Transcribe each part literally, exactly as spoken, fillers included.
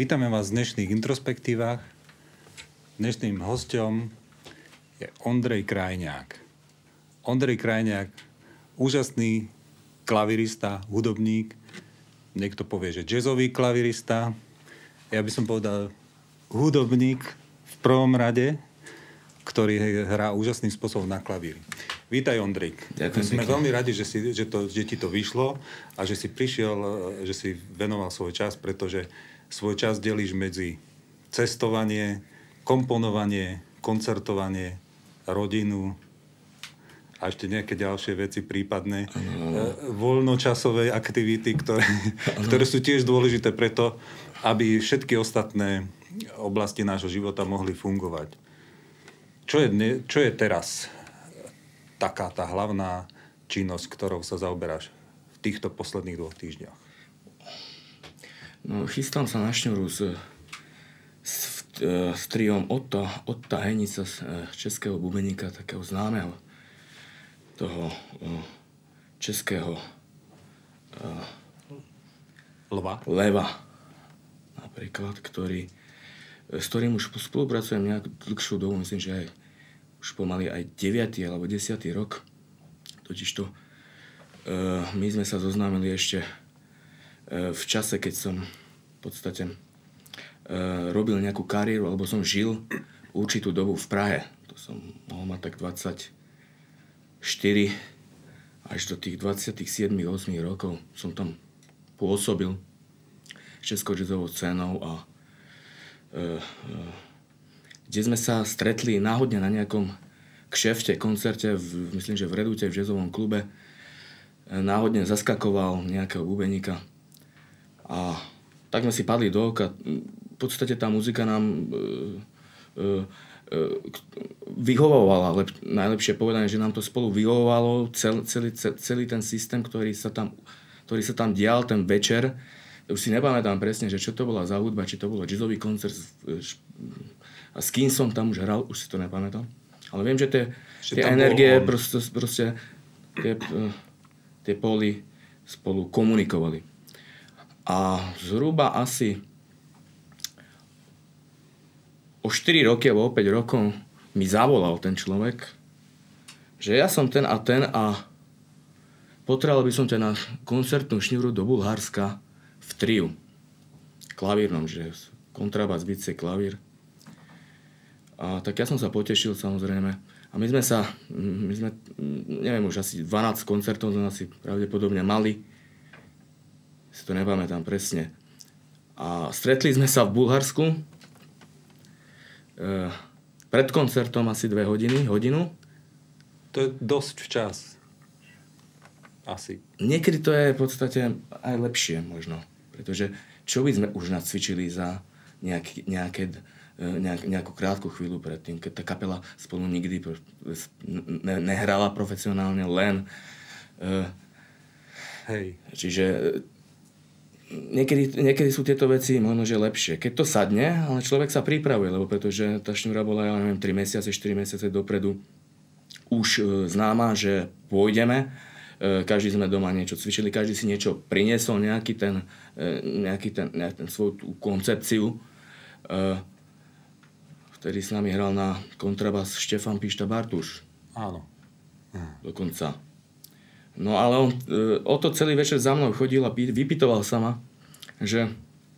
Vítame vás v dnešných introspektívach. Dnešným hosťom je Ondrej Krajňák. Ondrej Krajňák, úžasný klavirista, hudobník. Niekto povie, že jazzový klavirista. Ja by som povedal hudobník v prvom rade, ktorý hrá úžasným spôsobom na klavíri. Vítaj, Ondrej. Ďakujem. Sme veľmi radi, že, si, že, to, že ti to vyšlo a že si prišiel, že si venoval svoj čas, pretože svoj čas delíš medzi cestovanie, komponovanie, koncertovanie, rodinu a ešte nejaké ďalšie veci prípadné. Ano. Voľnočasové aktivity, ktoré, ktoré sú tiež dôležité preto, aby všetky ostatné oblasti nášho života mohli fungovať. Čo je, čo je teraz taká tá hlavná činnosť, ktorou sa zaoberáš v týchto posledných dvoch týždňoch? No, chystám sa na šňuru s, s, s triom Otta, Otta Henica, českého bubeníka, takého známeho toho českého Lva. Leva, napríklad, ktorý, s ktorým už spolupracujem nejakú dlhšiu dobu, myslím, že aj už pomaly aj deviaty alebo desiatý rok. Totižto e, my sme sa zoznámili ešte e, v čase, keď som v podstate e, robil nejakú kariéru, alebo som žil určitú dobu v Prahe. To som mohol mať tak dvadsaťštyri až do tých dvadsaťsedem osem rokov som tam pôsobil s českou jazzovou scénou a e, e, kde sme sa stretli náhodne na nejakom kšefte, koncerte, v, myslím, že v Redute, v jazzovom klube. Náhodne zaskakoval nejakého bubeníka. A tak sme si padli do oka. V podstate tá muzika nám e, e, e, vyhovovala, ale najlepšie povedané, že nám to spolu vyhovovalo, cel, celý, celý ten systém, ktorý sa tam, ktorý sa tam dial ten večer. Už si nepamätám presne, že čo to bola za hudba, či to bolo jazzový koncert, a s kým som tam už hral, už si to nepamätám. Ale viem, že tie, tie energie, proste, proste tie, tie póly spolu komunikovali. A zhruba asi o štyri roky alebo o päť rokov mi zavolal ten človek, že ja som ten a ten a potreboval by som ťa na koncertnú šňúru do Bulharska v triu. Klavírnom, že kontrabas, bicie, klavír. A tak ja som sa potešil, samozrejme. A my sme sa, my sme, neviem, už asi dvanásť koncertov sme asi pravdepodobne mali. Si to nepamätám presne. A stretli sme sa v Bulharsku. E, pred koncertom asi dve hodiny, hodinu. To je dosť včas. Asi. Niekedy to je v podstate aj lepšie možno. Pretože čo by sme už nacvičili za nejaký, nejaké... Nejak, nejakú krátku chvíľu predtým, keď tá kapela spolu nikdy ne, nehrala profesionálne, len uh, hej. Čiže niekedy, niekedy sú tieto veci možno, že lepšie. Keď to sadne, ale človek sa pripravuje, lebo pretože tá šňúra bola, ja neviem, tri mesiace, štyri mesiace dopredu už uh, známa, že pôjdeme. Uh, každý sme doma niečo cvičili, každý si niečo priniesol, nejaký ten, uh, nejaký ten, nejaký ten svoju tú koncepciu. Uh, Vtedy s nami hral na kontrabas Štefan Pišta Bartuš. Áno. Dokonca. No ale on e, o to celý večer za mnou chodil a pí, vypytoval sa ma, že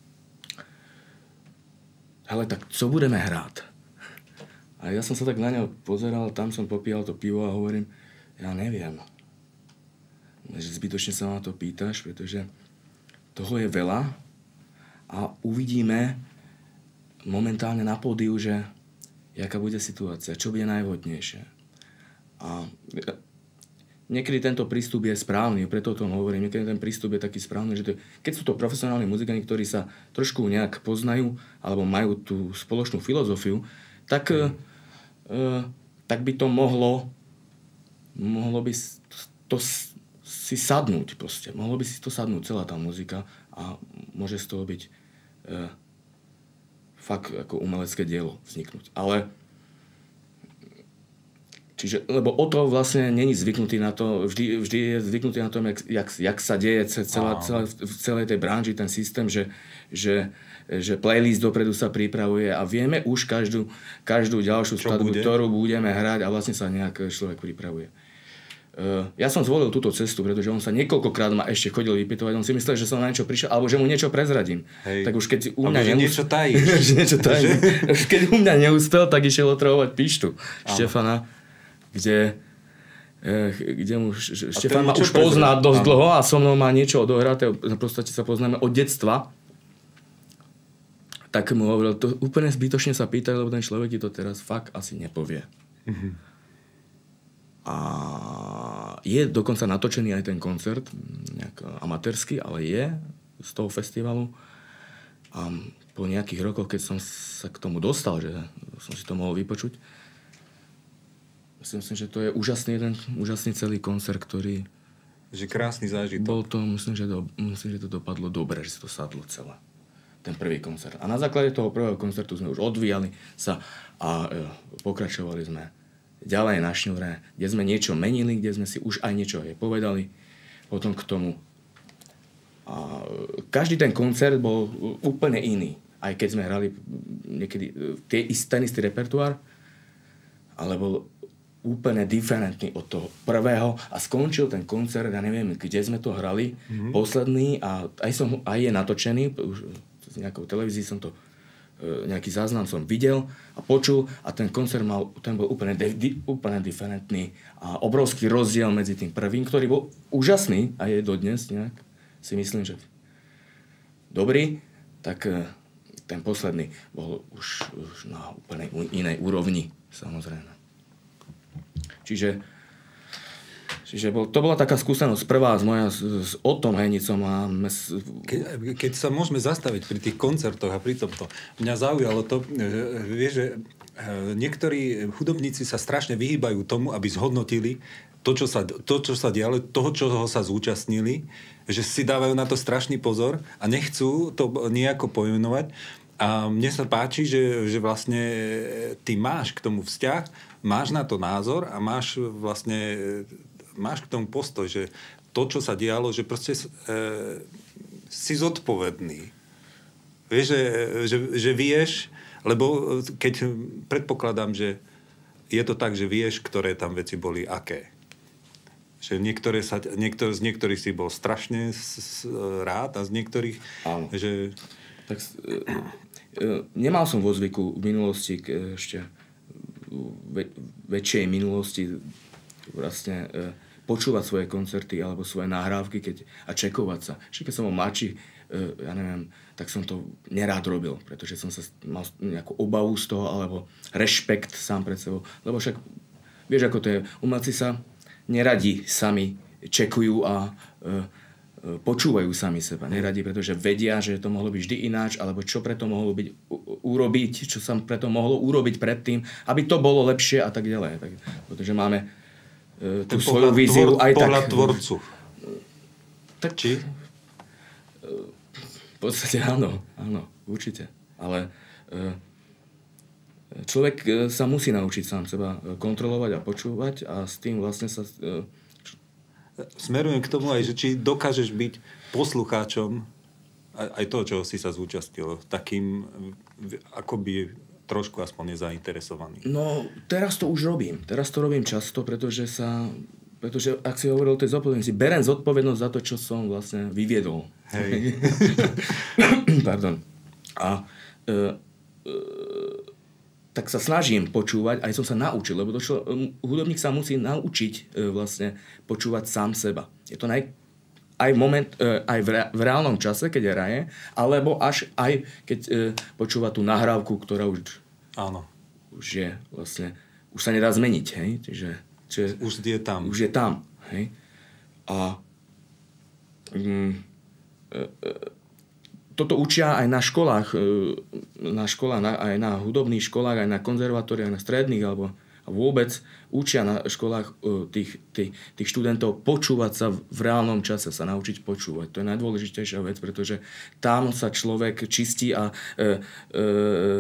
hele, tak co budeme hrát? A ja som sa tak na neho pozeral, tam som popíjal to pivo a hovorím, ja neviem. Že zbytočne sa ma to pýtaš, pretože toho je veľa a uvidíme momentálne na pódiu, že jaká bude situácia, čo bude najvhodnejšie. A niekedy tento prístup je správny, preto o tom hovorím, niekedy ten prístup je taký správny, že to, keď sú to profesionálni muzikanti, ktorí sa trošku nejak poznajú, alebo majú tú spoločnú filozofiu, tak, mm. e, tak by to mohlo mohlo by to si sadnúť proste. Mohlo by si to sadnúť celá tá muzika a môže z toho byť e, fakt ako umelecké dielo vzniknúť. Ale čiže, lebo o to vlastne není zvyknutý na to, vždy, vždy je zvyknutý na tom, jak, jak, jak sa deje celá, celá, v celej tej branži ten systém, že, že že playlist dopredu sa pripravuje a vieme už každú, každú ďalšiu skladbu, bude? ktorú budeme hrať a vlastne sa nejak človek pripravuje. Uh, ja som zvolil túto cestu, pretože on sa niekoľkokrát ma ešte chodil vypytovať, on si myslel, že som na niečo prišiel, alebo že mu niečo prezradím. Hej. Tak už keď u mňa neúspel, niečo tajíš. niečo tajíš. Keď u mňa neúspel, tak išiel otravovať Pištu Štefana, kde kde mu Štefan ma už pozná dosť Áno. dlho a so mnou má niečo odohraté, v podstate sa poznáme od detstva, tak mu hovoril, to úplne zbytočne sa pýtaj, lebo ten človek ti to teraz fakt asi nepovie. Mm-hmm. A je dokonca natočený aj ten koncert, nejak amatérsky, ale je z toho festivalu. A po nejakých rokoch, keď som sa k tomu dostal, že som si to mohol vypočuť, myslím si, že to je úžasný jeden, úžasný celý koncert, ktorý... Že krásny zážitok. Bol to, myslím, že, do, myslím, že to dopadlo dobre, že si to sadlo celé. Ten prvý koncert. A na základe toho prvého koncertu sme už odvíjali sa a e, pokračovali sme ďalej na šňúre, kde sme niečo menili, kde sme si už aj niečo aj povedali. Potom k tomu. A e, každý ten koncert bol úplne iný. Aj keď sme hrali niekedy tie, ten istý repertoár, ale bol úplne diferentný od toho prvého a skončil ten koncert, ja neviem, kde sme to hrali, mm-hmm. posledný a aj, som, aj je natočený, už z nejakou televízii som to, nejaký záznam som videl a počul a ten koncert mal, ten bol úplne, di, úplne diferentný a obrovský rozdiel medzi tým prvým, ktorý bol úžasný a je dodnes nejak, si myslím, že dobrý, tak ten posledný bol už, už na úplne inej úrovni, samozrejme. Čiže, čiže bol, to bola taká skúsenosť prvá z moja s, s Otom Henicom. A mes... Ke, keď sa môžeme zastaviť pri tých koncertoch a pri tomto, mňa zaujalo to, vieš, že niektorí hudobníci sa strašne vyhýbajú tomu, aby zhodnotili to, čo sa, to, čo sa dialo, toho, čoho sa zúčastnili, že si dávajú na to strašný pozor a nechcú to nejako pomenovať. A mne sa páči, že, že vlastne ty máš k tomu vzťah, máš na to názor a máš vlastne máš k tomu postoj, že to, čo sa dialo, že proste e, si zodpovedný. Vieš, že, že, že vieš, lebo keď predpokladám, že je to tak, že vieš, ktoré tam veci boli aké. Že niektoré sa, niektor, z niektorých si bol strašne s, s, rád a z niektorých, Áno. že... Tak, e, e, nemal som vo zvyku v minulosti k, ešte Ve, väčšej minulosti vlastne e, počúvať svoje koncerty alebo svoje nahrávky keď, a čekovať sa. Ešte keď som bol mladší, e, ja neviem, tak som to nerád robil, pretože som sa mal nejakú obavu z toho alebo rešpekt sám pred sebou. Lebo však vieš, ako to je. Umelci sa neradi sami čekujú a e, počúvajú sami seba. Neradi, pretože vedia, že to mohlo byť vždy ináč, alebo čo preto mohlo byť u- urobiť, čo sa preto mohlo urobiť predtým, aby to bolo lepšie a tak ďalej. Tak, pretože máme e, tú svoju víziu aj tak. Pohľad tvorcu. Tak, či? V podstate áno, áno, určite. Ale e, človek sa musí naučiť sám seba kontrolovať a počúvať a s tým vlastne sa... E, Smerujem k tomu aj, že či dokážeš byť poslucháčom aj toho, čo si sa zúčastnil, takým akoby trošku aspoň nezainteresovaný. No, teraz to už robím. Teraz to robím často, pretože sa... Pretože, ak si hovoril o tej zodpovednosti, berem zodpovednosť za to, čo som vlastne vyviedol. Hej. Pardon. A... E, e, tak sa snažím počúvať, aj som sa naučil, lebo došlo, hudobník sa musí naučiť e, vlastne počúvať sám seba. Je to naj, aj moment, e, aj v, re, v reálnom čase, keď hraje, alebo až aj keď e, počúva tú nahrávku, ktorá už, Áno. už je vlastne, už sa nedá zmeniť, hej? Čiže, čiže už je tam. Už je tam, hej? A mm, e, e, toto učia aj na školách, na školách, aj na hudobných školách, aj na konzervatóriách, na stredných, alebo vôbec učia na školách tých, tých, tých študentov počúvať sa v reálnom čase, sa naučiť počúvať. To je najdôležitejšia vec, pretože tam sa človek čistí a e, e, e,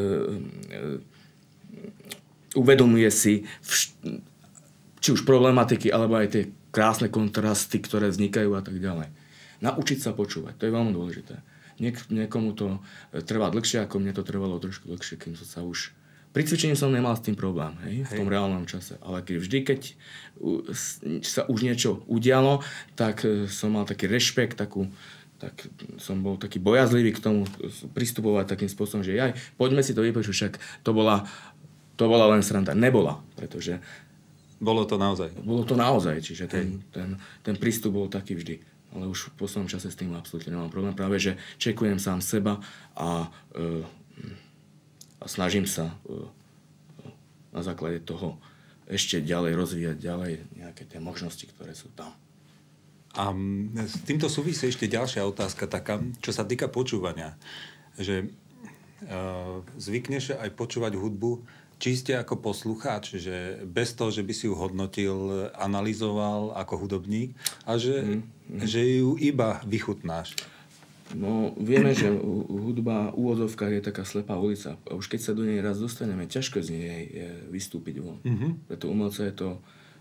uvedomuje si v, či už problematiky, alebo aj tie krásne kontrasty, ktoré vznikajú a tak ďalej. Naučiť sa počúvať, to je veľmi dôležité. Niek- niekomu to trvá dlhšie, ako mne to trvalo trošku dlhšie, kým som sa už... Pri cvičení som nemal s tým problém, hej, v tom reálnom čase. Ale keď vždy, keď sa už niečo udialo, tak som mal taký rešpekt, takú, tak som bol taký bojazlivý k tomu pristupovať takým spôsobom, že jaj, poďme si to vypočuť, však to bola, to bola len sranda. Nebola, pretože... Bolo to naozaj. Bolo to naozaj, čiže ten, ten, ten prístup bol taký vždy. Ale už v poslednom čase s tým absolútne nemám problém. Práve, že čekujem sám seba a, e, a snažím sa e, na základe toho ešte ďalej rozvíjať ďalej nejaké tie možnosti, ktoré sú tam. A s týmto súvisí ešte ďalšia otázka taká, čo sa týka počúvania. Že e, zvykneš aj počúvať hudbu čiste ako poslucháč, že bez toho, že by si ju hodnotil, analyzoval ako hudobník a že, mm, mm. že ju iba vychutnáš. No, vieme, že hudba v úvodzovkách je taká slepá ulica. A už keď sa do nej raz dostaneme, ťažko z nej je vystúpiť von. Mm-hmm. Preto umelca je to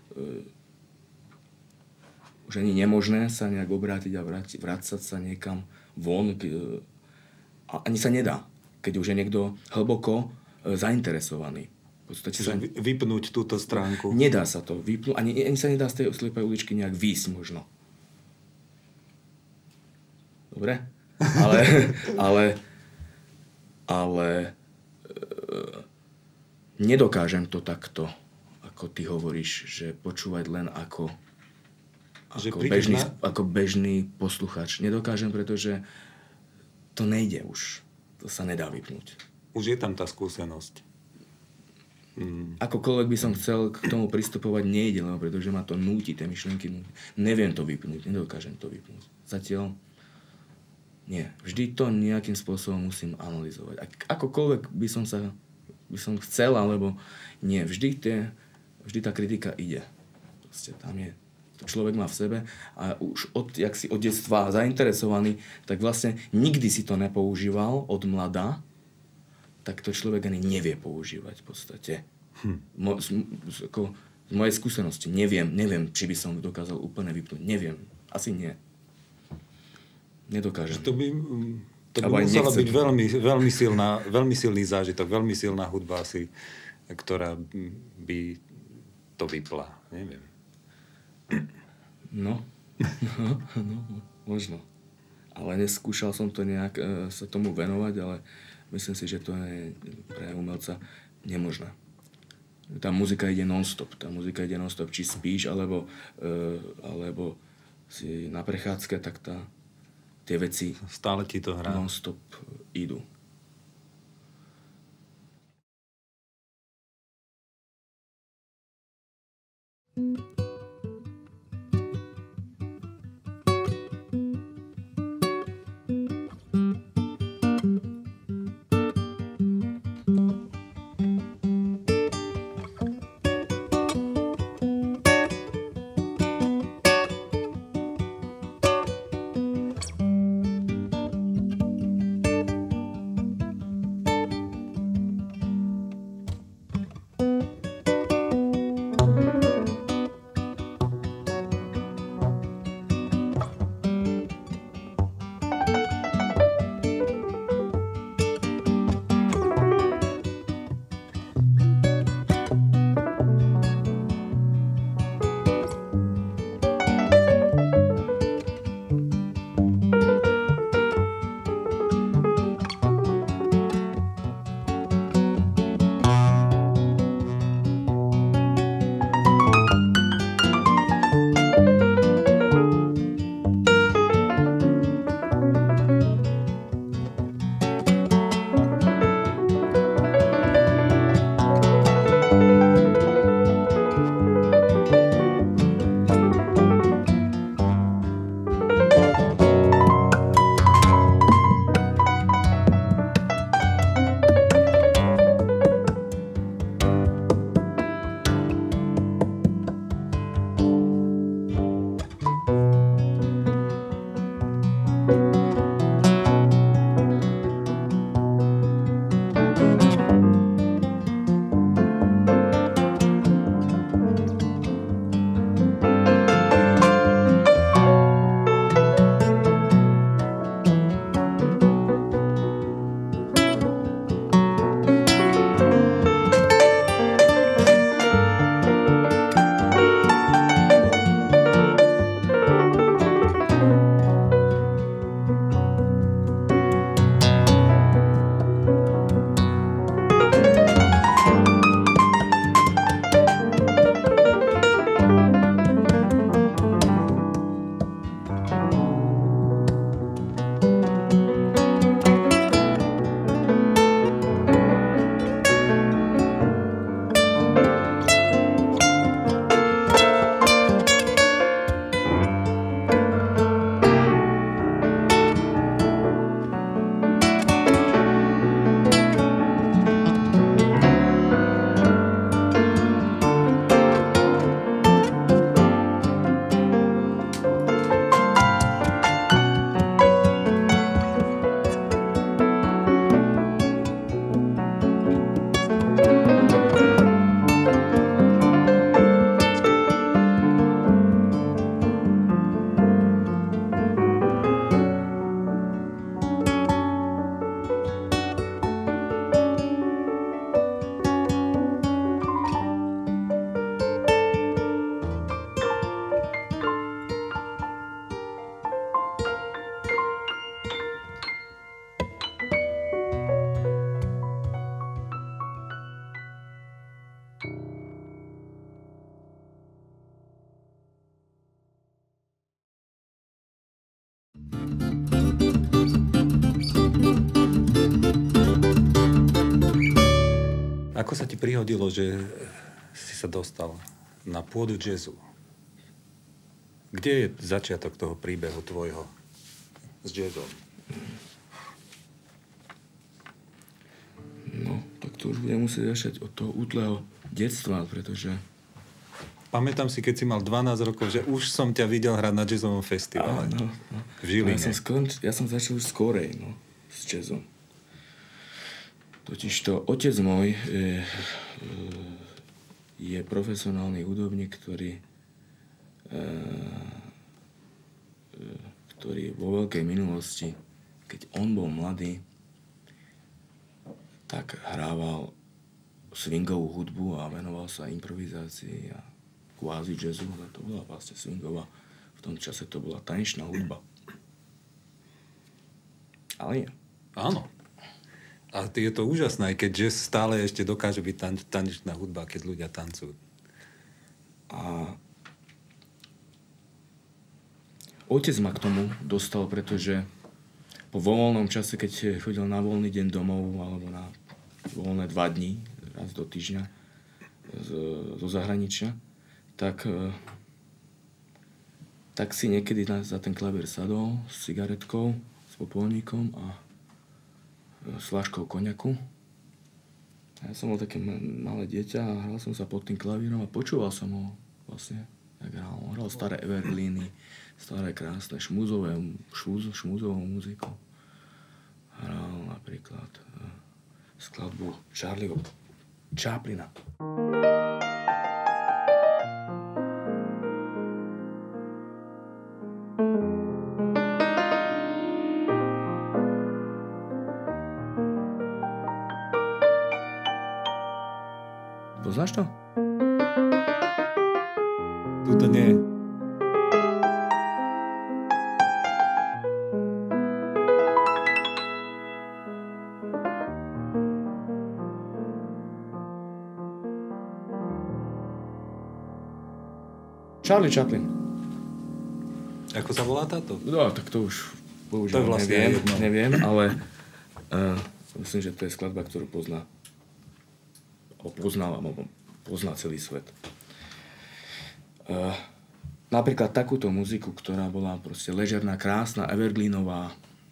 uh, už ani nemožné sa nejak obrátiť a vráti, vrácať sa niekam von. K, a ani sa nedá, keď už je niekto hlboko uh, zainteresovaný. Čiže sa... vypnúť túto stránku. Nedá sa to vypnúť, ani, ani sa nedá z tej slepej uličky nejak výjsť možno. Dobre? Ale, ale, ale e, nedokážem to takto, ako ty hovoríš, že počúvať len ako, ako, bežný, na... ako bežný posluchač. Nedokážem, pretože to nejde už. To sa nedá vypnúť. Už je tam tá skúsenosť. Hmm. Akokoľvek by som chcel k tomu pristupovať, nejde, lebo pretože ma to núti, tie myšlienky núti. Neviem to vypnúť, nedokážem to vypnúť. Zatiaľ nie. Vždy to nejakým spôsobom musím analyzovať. Akokoľvek by som sa by som chcel, alebo nie. Vždy, tie, vždy tá kritika ide. Proste tam je. To človek má v sebe a už od, jak si od detstva zainteresovaný, tak vlastne nikdy si to nepoužíval od mladá, tak to človek ani nevie používať v podstate. Hm. Mo, z, z, ako, z mojej skúsenosti neviem, neviem, či by som dokázal úplne vypnúť. Neviem. Asi nie. Nedokážem. To by, to by musela byť veľmi, veľmi, silná, veľmi silný zážitok, veľmi silná hudba asi, ktorá by to vypla. Neviem. No. no, no možno. Ale neskúšal som to nejak e, sa tomu venovať, ale myslím si, že to je pre umelca nemožné. Tá muzika ide non-stop. Tá muzika ide non-stop. Či spíš, alebo, e, alebo si na prechádzke, tak tá, tie veci stále ti to hrá. Non-stop idú. Ako sa ti prihodilo, že si sa dostal na pôdu jazzu? Kde je začiatok toho príbehu tvojho s jazzom? No, tak to už budem musieť začať od toho útleho detstva, pretože... Pamätám si, keď si mal dvanásť rokov, že už som ťa videl hrať na jazzovom festivale. No, no. V Žiline. Ja som, skonč... ja som začal už skorej, no, s jazzom. Totižto otec môj je, je profesionálny hudobník, ktorý, ktorý vo veľkej minulosti, keď on bol mladý, tak hrával swingovú hudbu a venoval sa improvizácii a kvázi jazzu. A to bola vlastne swingová. V tom čase to bola tanečná hudba. Ale nie. Áno. A je to úžasné, keď jazz stále ešte dokáže byť tan- tanečná hudba, keď ľudia tancujú. A otec ma k tomu dostal, pretože po voľnom čase, keď chodil na voľný deň domov alebo na voľné dva dní, raz do týždňa z, zo zahraničia, tak, tak si niekedy na, za ten klavír sadol s cigaretkou, s popolníkom a s fľaškou koniaku. A ja som bol také malé dieťa a hral som sa pod tým klavírom a počúval som ho vlastne, jak hral. On hral staré evergreeny, staré krásne šmúzové, šmúz, šmúzovú muziku. Hral napríklad skladbu Charlieho Chaplina. Poznáš to? Tuto nie. Charlie Chaplin. Ako sa volá táto? No, tak to už bohužiaľ to vlastne neviem, jedno. neviem, ale uh, myslím, že to je skladba, ktorú pozná alebo poznal, alebo pozná celý svet. Uh, napríklad takúto muziku, ktorá bola proste ležerná, krásna, evergreenová,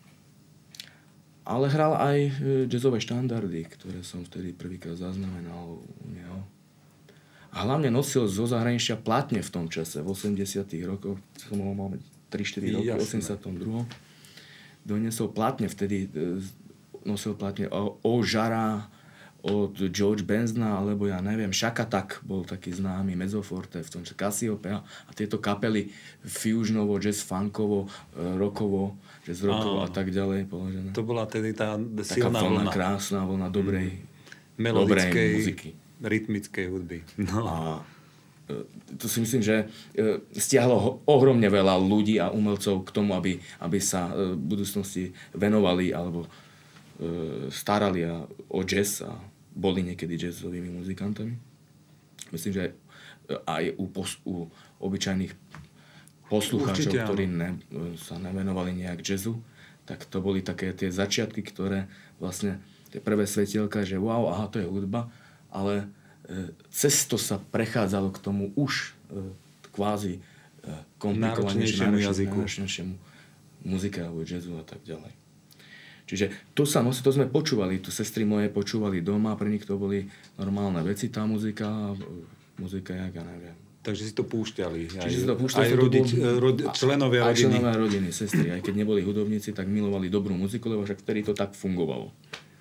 ale hral aj jazzové štandardy, ktoré som vtedy prvýkrát zaznamenal u neho. A hlavne nosil zo zahraničia platne v tom čase, v osemdesiatych rokoch, som mal máme tri štyri roky, v osemdesiatom druhom Doniesol platne, vtedy nosil platne o, o Žara, od George Benzna, alebo ja neviem, Shakatak bol taký známy, Mezzoforte, v tom čase Cassiopeia a tieto kapely fusionovo, jazz funkovo, rockovo, jazz rockovo a tak ďalej položené. To bola tedy tá taká silná vlna, vlna. krásna vlna dobrej, mm. melodickej, dobrej muziky. Rytmickej hudby. No. A to si myslím, že stiahlo ohromne veľa ľudí a umelcov k tomu, aby, aby sa v budúcnosti venovali alebo starali o jazz a boli niekedy jazzovými muzikantami. Myslím, že aj u, pos, u obyčajných poslucháčov, Určite, ktorí ne, sa nevenovali nejak jazzu, tak to boli také tie začiatky, ktoré vlastne tie prvé svetielka, že wow, aha, to je hudba, ale e, cesto sa prechádzalo k tomu už e, kvázi e, komplikovanejšiemu jazyku, náročnejšiemu muzike alebo jazzu a tak ďalej. Čiže to sa nosí, to sme počúvali, to sestry moje počúvali doma, pre nich to boli normálne veci, tá muzika, muzika, jak ja neviem. Takže si to púšťali. Čiže aj, si to púšťali. Aj rodič, rod, členovia aj rodiny. Aj členovia rodiny, sestry. Aj keď neboli hudobníci, tak milovali dobrú muziku, lebo však vtedy to tak fungovalo.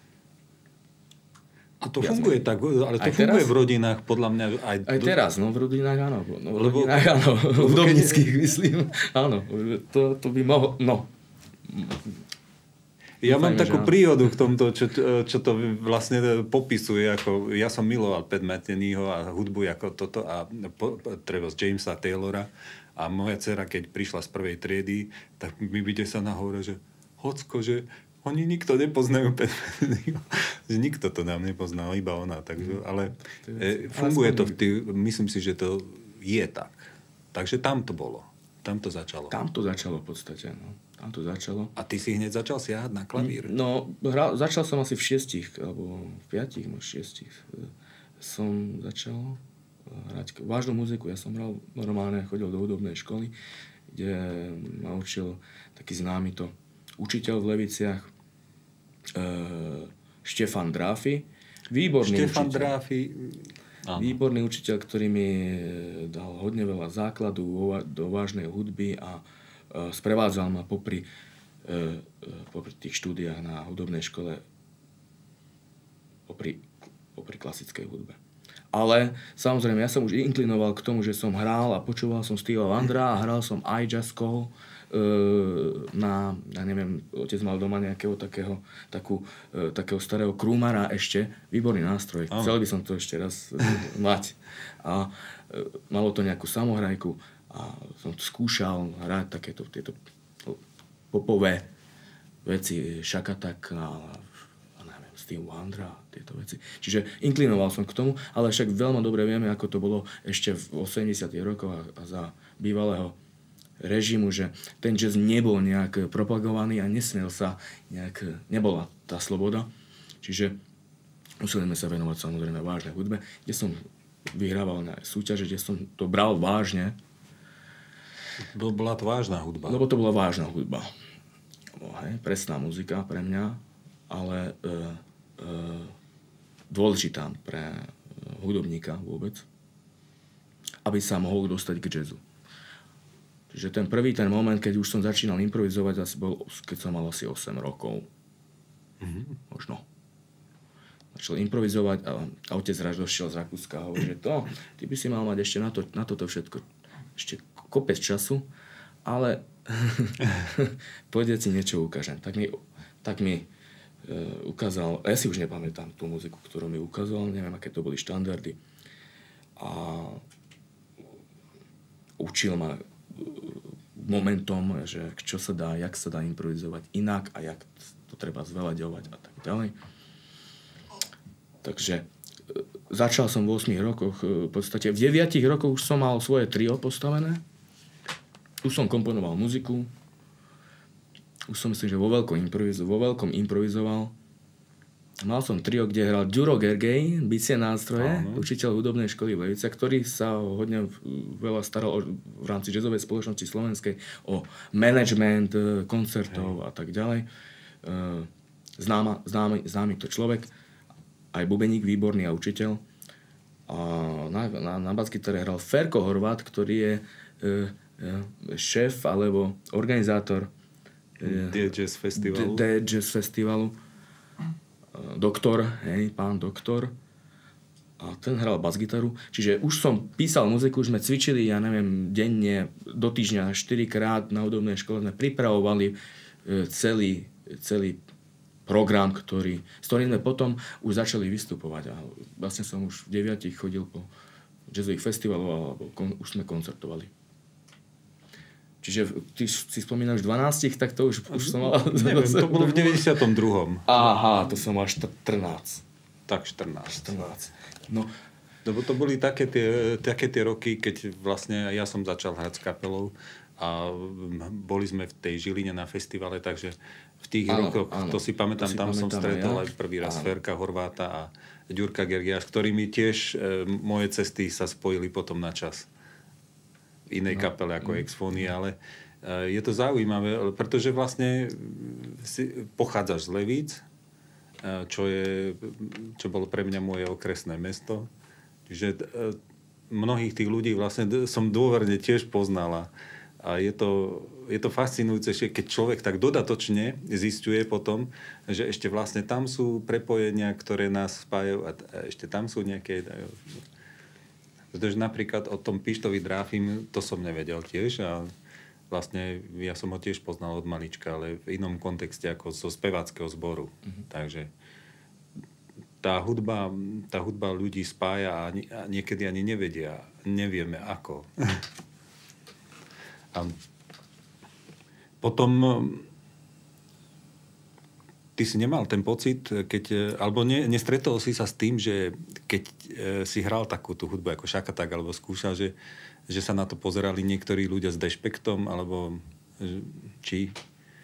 A to Jasne. funguje tak, ale to aj funguje teraz? V rodinách, podľa mňa. Aj, aj do... teraz, no v rodinách áno. No, v lebo, rodinách áno, v hudobníckých myslím. Áno, to, to by mohlo, no. Ja mám takú príhodu k tomto, čo, čo to vlastne popisuje. Ako, ja som miloval Pat Methenyho a hudbu ako toto a po, treba z Jamesa Taylora. A moja dcera, keď prišla z prvej triedy, tak mi bude sa nahovore, že Hocko, že oni nikto nepoznajú Pat Methenyho. Nikto to nám nepoznal, iba ona. Takže, ale e, funguje to, v tý, myslím si, že to je tak. Takže tam to bolo. Tam to začalo. Tam to začalo v podstate, no. Tam to začalo. A ty si hneď začal siahať na klavír? No, hra, začal som asi v šiestich, alebo v piatich, možno šiestich. Som začal hrať vážnu muziku. Ja som hral normálne, chodil do hudobnej školy, kde ma učil taký známy to učiteľ v Leviciach, e, Štefan Dráfy. Výborný Štefan učiteľ. Dráfy. Áno. Výborný učiteľ, ktorý mi dal hodne veľa základu do vážnej hudby a sprevádzal ma popri, popri tých štúdiách na hudobnej škole popri, popri klasickej hudbe. Ale samozrejme, ja som už inklinoval k tomu, že som hral a počúval som Stevea Wondera a hral som aj jazz call na, ja neviem, otec mal doma nejakého takého, takú, takého starého Krumara ešte, výborný nástroj. Oh. Chcel by som to ešte raz mať. A malo to nejakú samohrajku a som to skúšal hrať takéto tieto popové veci, Shakatak a, a neviem, Steve Wonder a tieto veci. Čiže inklinoval som k tomu, ale však veľmi dobre vieme, ako to bolo ešte v osemdesiatych rokoch a, a za bývalého režimu, že ten jazz nebol nejak propagovaný a nesmiel sa nejak, nebola tá sloboda. Čiže museli sme sa venovať samozrejme vážnej hudbe, kde som vyhrával na súťaže, kde som to bral vážne. Bola to vážna hudba. Lebo to bola vážna hudba. No, hej, presná muzika pre mňa, ale e, e, dôležitá pre hudobníka vôbec, aby sa mohol dostať k jazzu. Čiže ten prvý ten moment, keď už som začínal improvizovať, asi bol, keď som mal asi osem rokov. Mm-hmm. Možno. Začal improvizovať a, a otec raz došiel z Rakúska a hovorí, že to, ty by si mal mať ešte na, to, na toto všetko ešte kopec času, ale poďte si niečo ukážem. Tak mi, tak mi e, ukázal, ja si už nepamätám tú muziku, ktorú mi ukázal, neviem, aké to boli štandardy. A učil ma momentom, že čo sa dá, jak sa dá improvizovať inak a jak to treba zveľaďovať a tak ďalej. Takže začal som v ôsmich rokoch, v podstate v deviatich rokoch už som mal svoje trio postavené. Už som komponoval muziku. Už som myslím, že vo veľkom, improvizo- vo veľkom improvizoval. Mal som trio, kde hral Ďuro Gergej, bicie nástroje, uh-huh. učiteľ hudobnej školy v Leviciach, ktorý sa hodne veľa staral v rámci jazzovej spoločnosti slovenskej o management koncertov hey. a tak ďalej. Známa, známy, známy to človek, aj bubeník, výborný a učiteľ. A na, na, na basgitare hral Ferko Horvát, ktorý je šéf alebo organizátor D-Jazz festivalu. D-Jazz festivalu. Doktor, hej, pán doktor. A ten hral basgitaru. Čiže už som písal muziku, už sme cvičili, ja neviem, denne, do týždňa, štyrikrát na hudobnej škole sme pripravovali celý, celý program, ktorý, s ktorým sme potom už začali vystupovať. A vlastne som už v deviatich chodil po jazzových festivaloch alebo kon, už sme koncertovali. Čiže ty si spomínaš dvanástich, tak to už, už som mal... Neviem, to bolo v deväťdesiatom druhom. Aha, to som mal štrnásť. Tak štrnásť. štrnásť. No. Lebo to boli také tie, také tie roky, keď vlastne ja som začal hrať s kapelou a boli sme v tej Žiline na festivale, takže v tých áno, rokoch, áno. to si pamätám, to si tam som stretol ja. aj prvý raz áno. Ferka Horváta a Ďurka Gergia, s ktorými tiež e, moje cesty sa spojili potom na čas. Inej no. kapele ako Exfónia, ale je to zaujímavé, pretože vlastne si pochádzaš z Levíc, čo, je, čo bolo pre mňa moje okresné mesto. Čiže mnohých tých ľudí vlastne som dôverne tiež poznala. A je to, je to fascinujúce, keď človek tak dodatočne zisťuje potom, že ešte vlastne tam sú prepojenia, ktoré nás spájajú a ešte tam sú nejaké... Pretože napríklad o tom Pištovi Dráfim, to som nevedel tiež a vlastne ja som ho tiež poznal od malička, ale v inom kontexte ako zo speváckeho zboru. Mm-hmm. Takže tá hudba, tá hudba ľudí spája a, a niekedy ani nevedia, nevieme ako. A potom ty si nemal ten pocit, keď, alebo ne, nestretol si sa s tým, že keď e, si hral takú tú hudbu ako Shakatak, alebo skúšal, že, že sa na to pozerali niektorí ľudia s dešpektom, alebo či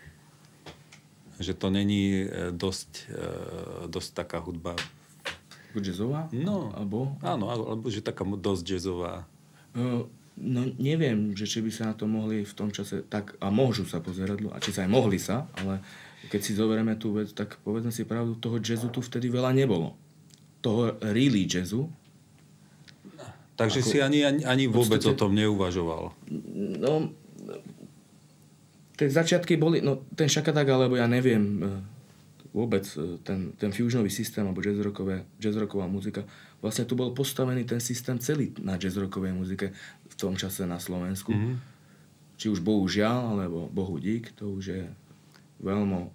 Že to není dosť, dosť taká hudba... Jazzová? No, alebo? Áno, alebo že taká dosť jazzová. Uh, no neviem, že či by sa na to mohli v tom čase tak, a môžu sa pozerať, a či sa aj mohli sa, ale keď si zoberieme tú vec, tak povedzme si pravdu, toho jazzu tu vtedy veľa nebolo. Toho really jazzu. Takže ako, si ani, ani, ani vôbec podstate, o tom neuvažoval? No, tie začiatky boli, no ten Šakadak, alebo ja neviem, vôbec ten, ten fusionový systém, alebo jazzrockové, jazzrocková muzika, vlastne tu bol postavený ten systém celý na jazzrockovej muzike v tom čase na Slovensku. Mm-hmm. Či už bohužiaľ, alebo Bohu dík, to už je veľmi...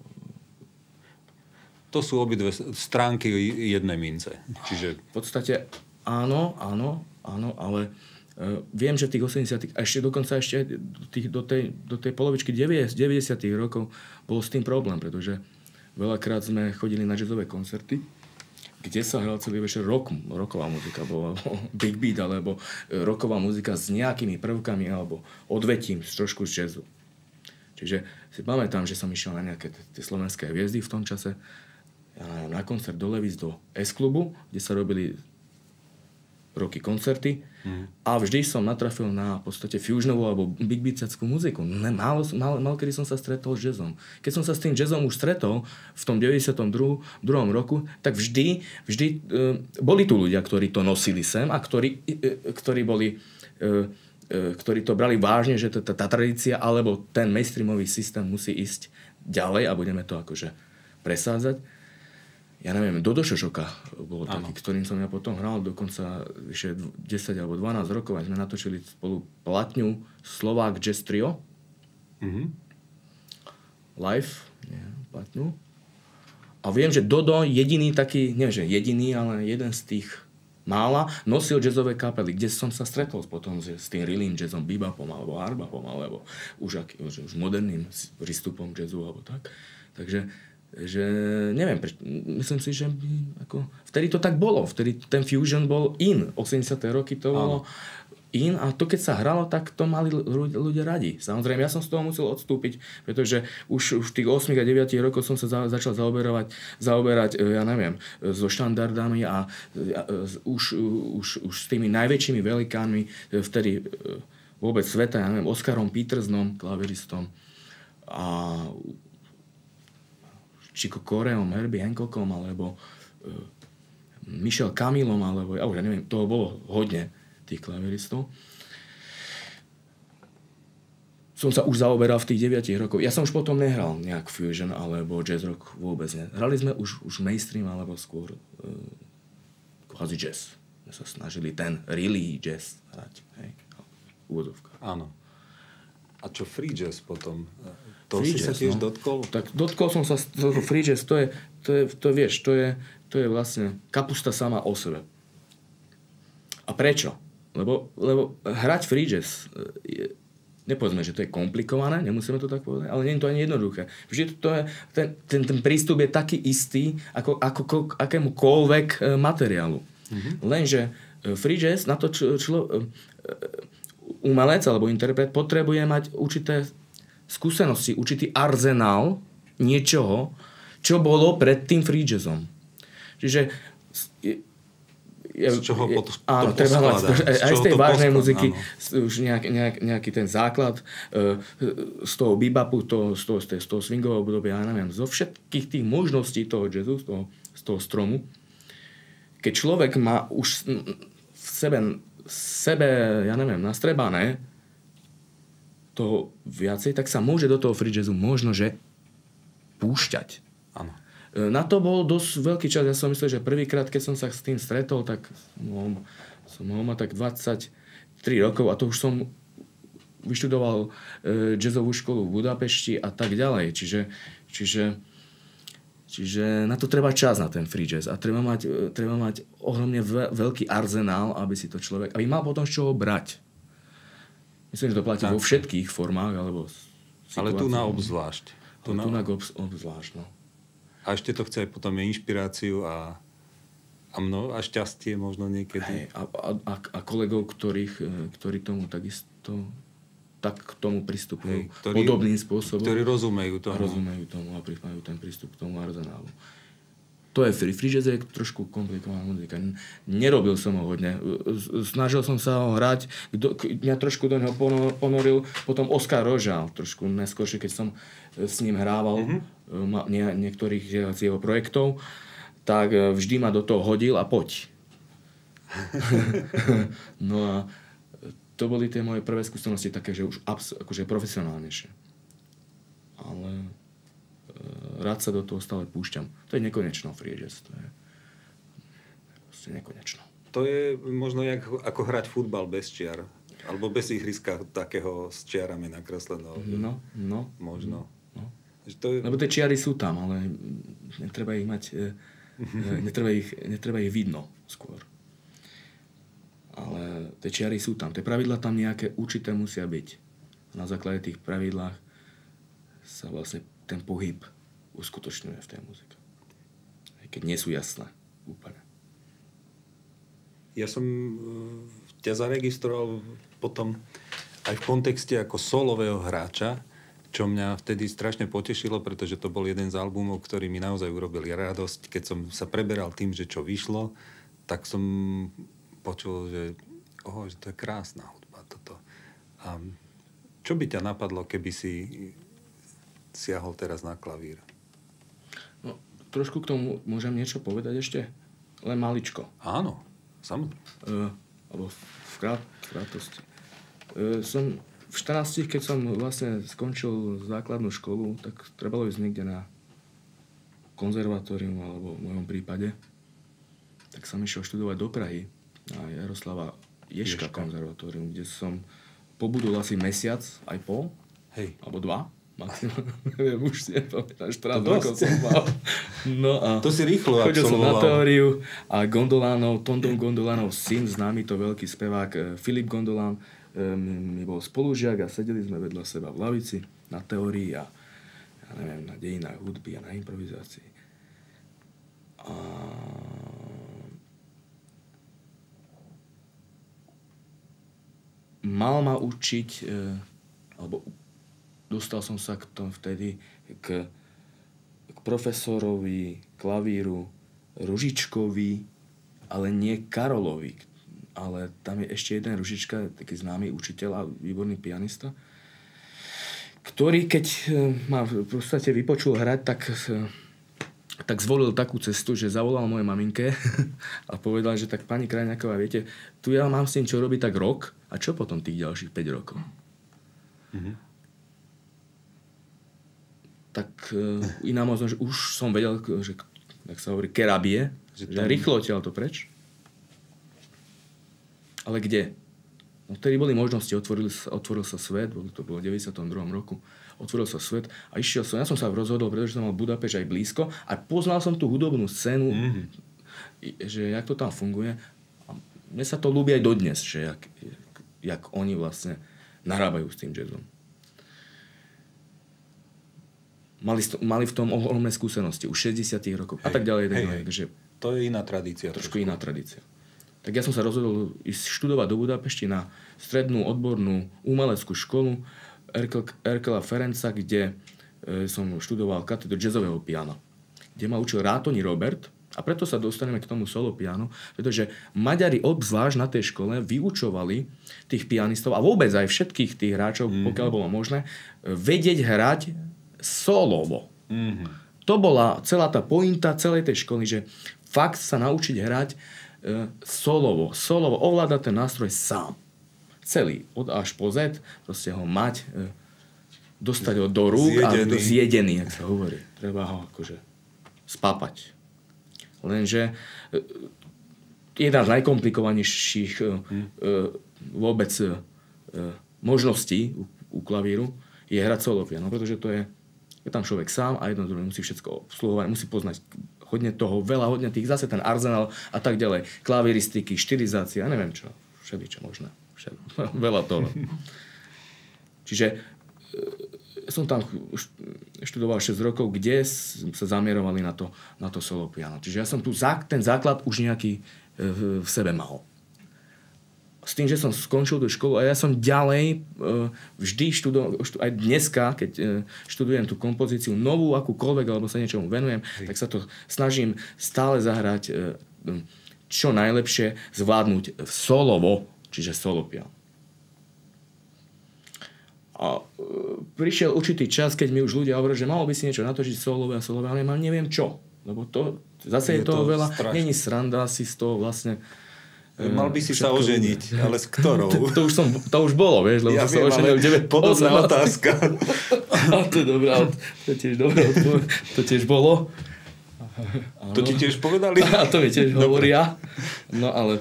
To sú obidve stránky jednej mince. Čiže... V podstate áno, áno, áno, ale uh, viem, že v tých osemdesiatych a ešte dokonca ešte do, tých, do, tej, do tej polovičky deväťdesiatych rokov bol s tým problém, pretože veľakrát sme chodili na jazzové koncerty, kde sa hral celý večer rock, rocková muzika, alebo big beat, alebo rocková muzika s nejakými prvkami, alebo odvetím z trošku z jazzu. Čiže si pamätám, že som išiel na nejaké tie slovenské hviezdy v tom čase, ja neviem, na koncert do Levis, do S-klubu, kde sa robili roky koncerty mm. a vždy som natrafil na v podstate fusionovú alebo big beatsackú muziku. Ne, málo, málo, málo kedy som sa stretol s jazzom. Keď som sa s tým jazzom už stretol v tom deväťdesiatom druhom roku, tak vždy, vždy e, boli tu ľudia, ktorí to nosili sem a ktorí, e, ktorí boli e, e, ktorí to brali vážne, že tá, tá tradícia alebo ten mainstreamový systém musí ísť ďalej a budeme to akože presádzať. Ja neviem, Dodo Šošoka bol ano. Taký, ktorým som ja potom hral dokonca vyše desať alebo dvanásť rokov a sme natočili spolu platňu Slovák Jazz Trio. Mm-hmm. Live, nie, platňu. A viem, že Dodo jediný taký, neviem, že jediný, ale jeden z tých mála nosil jazzové kapely, kde som sa stretol potom s tým reallým jazzom, bebopom alebo hardbopom, alebo už, aký, už, už moderným prístupom jazzu alebo tak. Takže že neviem, myslím si, že ako, vtedy to tak bolo, vtedy ten fusion bol in, osemdesiate roky to bolo in a to keď sa hralo, tak to mali ľudia, ľudia radi. Samozrejme, ja som z toho musel odstúpiť, pretože už, už v tých osem a deväť rokov som sa za, začal zaoberovať, zaoberať, ja neviem, so štandardami a, a už, už, už s tými najväčšími velikánmi vtedy vôbec sveta, ja neviem, Oskarom Petersonom, klaviristom a Chico Coreom, Herbie Hancockom, alebo uh, Michel Camillom, alebo ja už neviem, toho bolo hodne, tých klaviristov. Som sa už zaoberal v tých deviatich rokoch. Ja som už potom nehral nejak fusion, alebo jazz rock vôbec ne. Hrali sme už, už mainstream, alebo skôr uh, quasi jazz. My sa snažili ten really jazz hrať, hej, úvodovka. Áno. A čo free jazz potom? To free si jazz, sa tiež no. dotkol? Tak dotkol som sa, to, to free jazz, to je, to je, to vieš, to je, to je vlastne kapusta sama o sebe. A prečo? Lebo, lebo hrať free jazz, je, nepovedzme, že to je komplikované, nemusíme to tak povedať, ale nie je to ani jednoduché. Vždy to je, ten, ten, ten prístup je taký istý, ako, ako, ako akémukoľvek materiálu. Mm-hmm. Lenže free jazz, na to člo, člo, umelec alebo interpret potrebuje mať určité skúsenosti, určitý arzenál niečoho, čo bolo pred tým free jazzom. Čiže je, z čoho je, potom áno, treba mať aj z tej vážnej muziky áno. už nejak, nejak, nejaký ten základ uh, z toho bebopu, to, z toho, z toho swingového obdobia, ja neviem, zo všetkých tých možností toho jazzu, z toho, z toho stromu. Keď človek má už v sebe, sebe ja neviem, nastrebané toho viacej, tak sa môže do toho free jazzu možno, že púšťať. Áno. Na to bol dosť veľký čas. Ja som myslel, že prvýkrát, keď som sa s tým stretol, tak no, som mal mať tak dvadsaťtri rokov a to už som vyštudoval e, jazzovú školu v Budapešti a tak ďalej. Čiže, čiže, čiže na to treba čas, na ten free jazz. A treba mať, e, treba mať ohromne veľký arzenál, aby si to človek, aby mal potom z čoho brať. Myslím, že to platí vo všetkých formách, alebo situáciách. Ale tu na obzvlášť. Tu na, tu na obzvlášť, no. A ešte to chce potom aj inšpiráciu a, a, mno, a šťastie možno niekedy. Hej, a, a, a kolegov, ktorých, ktorí tomu takisto tak k tomu pristupujú ktorí, podobným spôsobom. Ktorí rozumejú tomu. Rozumejú tomu a pripravujú ten prístup k tomu arzenálu. To je free. Free jazz je trošku komplikovaná muzika. Nerobil som ho hodne. Snažil som sa ho hrať, kdo, mňa trošku do neho ponoril potom Oskar Rožal, trošku neskôršie, keď som s ním hrával mm-hmm. nie, niektorých z jeho projektov, tak vždy ma do toho hodil a poď. No a to boli tie moje prvé skúsenosti také, že už abs- akože profesionálnejšie. Ale rád sa do toho stále púšťam. To je nekonečno free jazz. To je proste nekonečno. To je možno jak, ako hrať futbal bez čiar. Alebo bez ihriska takého s čiarami nakresleného. No, no. Možno. No. To je... Lebo tie čiary sú tam, ale netreba ich mať... netreba, ich, netreba ich vidno skôr. Ale tie čiary sú tam. Tie pravidlá tam nejaké určité musia byť. Na základe tých pravidlách sa vlastne ten pohyb uskutočňuje v tej muzike. Aj keď nie sú jasné úplne. Ja som ťa zaregistroval potom aj v kontexte ako solového hráča, čo mňa vtedy strašne potešilo, pretože to bol jeden z albumov, ktorý mi naozaj urobili radosť. Keď som sa preberal tým, že čo vyšlo, tak som počul, že, oh, že to je krásna hudba toto. A čo by ťa napadlo, keby si siahol teraz na klavír? No, trošku k tomu môžem niečo povedať ešte? Len maličko. Áno, samozrejme. Uh, alebo v, krát, v krátosti. Uh, som v štrnástich, keď som vlastne skončil základnú školu, tak trebalo ísť niekde na konzervatórium, alebo v mojom prípade. Tak som išiel študovať do Prahy na Jaroslava Ježka, Ježka. konzervatórium, kde som pobudol asi mesiac, aj pol, Hej. alebo dva. Maximálne, neviem, už si nepamätám, štrnásť rokov som mal. No a to si rýchlo absolvoval. Chodil som na teóriu a Gondolánov, Tondon Gondolánov syn, známy to veľký spevák Filip Gondolán, mi bol spolužiak a sedeli sme vedľa seba v lavici na teórii a ja neviem, na dejinách hudby a na improvizácii. A mal ma učiť, alebo dostal som sa k tomu vtedy k, k profesorovi klavíru Ružičkovi, ale nie Karolovi. Ale tam je ešte jeden Ružička, taký známy učiteľ a výborný pianista, ktorý, keď ma v podstate vypočul hrať, tak, tak zvolil takú cestu, že zavolal mojej maminke a povedal, že tak pani Krajňáková, viete, tu ja mám s tým čo robiť tak rok a čo potom tých ďalších päť rokov? Mhm. Tak uh, iná možnosť, že už som vedel, že, jak sa hovorí, kerabie, že, že rýchlo odtiaľ to preč. Ale kde? No vtedy boli možnosti, otvoril, otvoril sa svet, to bolo v deväťdesiatom druhom roku, otvoril sa svet a išiel som, ja som sa rozhodol, pretože som mal Budapešť aj blízko a poznal som tú hudobnú scénu, mm-hmm. že jak to tam funguje. A mne sa to ľúbi aj dodnes, že jak, jak, jak oni vlastne narábajú s tým jazzom. Mali, mali v tom ohromné skúsenosti už šesťdesiatych rokov a tak ďalej. Hej, hej. Takže to je iná tradícia. Trošku iná tradícia. Tak ja som sa rozhodol ísť študovať do Budapešti na strednú odbornú umeleckú školu Erkela Ferenca, kde e, som študoval katedru jazzového piana, kde ma učil Rátoni Robert a preto sa dostaneme k tomu solo pianu, pretože Maďari obzvlášť na tej škole vyučovali tých pianistov a vôbec aj všetkých tých hráčov, mm-hmm. pokiaľ bolo možné, vedieť hrať solovo. Mm-hmm. To bola celá tá pointa celej tej školy, že fakt sa naučiť hrať e, solovo. Solovo, ovládať ten nástroj sám. Celý, od až po Z, proste ho mať, e, dostať ho do rúk zjedený. A zjedený, jak sa hovorí. Treba ho akože spápať. Lenže e, jedna z najkomplikovanejších e, mm. e, vôbec e, možností u, u klavíru je hrať solo piano, pretože to je je tam človek sám a jedno druhé musí všetko obsluhovať, musí poznať hodne toho, veľa, hodne tých, zase ten arzenál a tak ďalej. Klaviristiky, štilizácia, ja neviem čo, všeličo možné. Všel, veľa toho. Čiže e, som tam študoval šesť rokov, kde sa zamierovali na to, na to solo piano. Čiže ja som tu ten základ už nejaký e, v sebe mal. s tým, že som skončil tú školu a ja som ďalej vždy študoval, aj dneska, keď študujem tú kompozíciu novú, akúkoľvek, alebo sa niečomu venujem, Hej. tak sa to snažím stále zahrať čo najlepšie, zvládnuť solovo, čiže solopiano. A prišiel určitý čas, keď mi už ľudia hovorili, že malo by si niečo natočiť solové a solové, ale neviem čo. Lebo to, zase je, je toho to veľa, strašné. Není sranda si z toho vlastne... Mal by si sa oženiť, ale s ktorou? To, to, už som, to už bolo, vieš, lebo ja som sa oženil deväť podobná otázka. A to je dobrá, to je tiež dobrá odpoveď. To tiež bolo. To ti tiež povedali? A to mi tiež hovoria. No ale...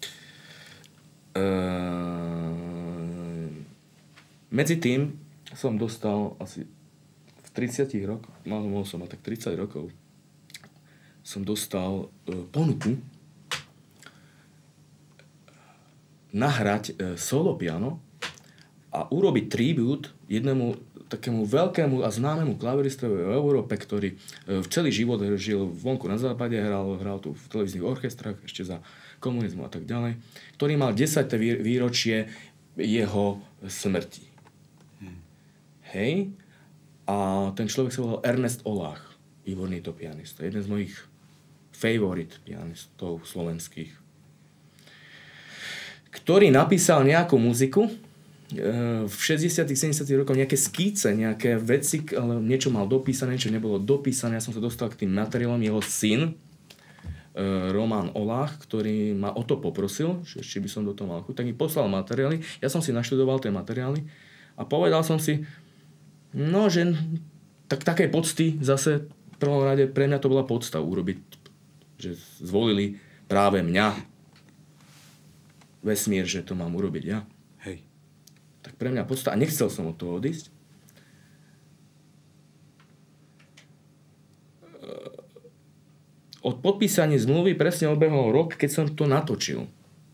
Uh, medzi tým som dostal asi v tridsiatich rokoch, mohol som mať tak tridsať rokov, som dostal uh, ponuku nahrať solo piano a urobiť tribút jednému takému veľkému a známemu klaviristovi v Európe, ktorý v celý život žil vonku na západe, hral, hral tu v televíznych orchestrách ešte za komunizmu a tak ďalej, ktorý mal desáte výročie jeho smrti. Hmm. Hej? A ten človek sa volal Ernest Oláh, výborný to pianista, jeden z mojich favorit pianistov slovenských, ktorý napísal nejakú muziku v šesťdesiatych sedemdesiatych rokoch, nejaké skíce, nejaké veci, ale niečo mal dopísané, niečo nebolo dopísané. Ja som sa dostal k tým materiálom. Jeho syn, Roman Oláh, ktorý ma o to poprosil, že či by som do toho mal chuť, tak mi poslal materiály. Ja som si naštudoval tie materiály a povedal som si, no, že tak takej pocty zase v prvom rade pre mňa to bola podsta urobiť, že zvolili práve mňa vesmír, že to mám urobiť ja. Hej. Tak pre mňa podsta... A nechcel som od toho odísť. Od podpísania zmluvy presne odbehol rok, keď som to natočil.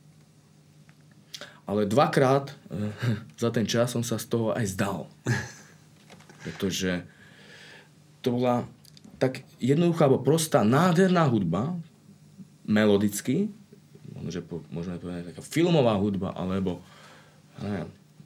Ale dvakrát za ten čas som sa z toho aj zdal. Pretože to bola tak jednoduchá, alebo prostá, nádherná hudba, melodicky, že po, môžeme povedať taká filmová hudba, alebo neviem,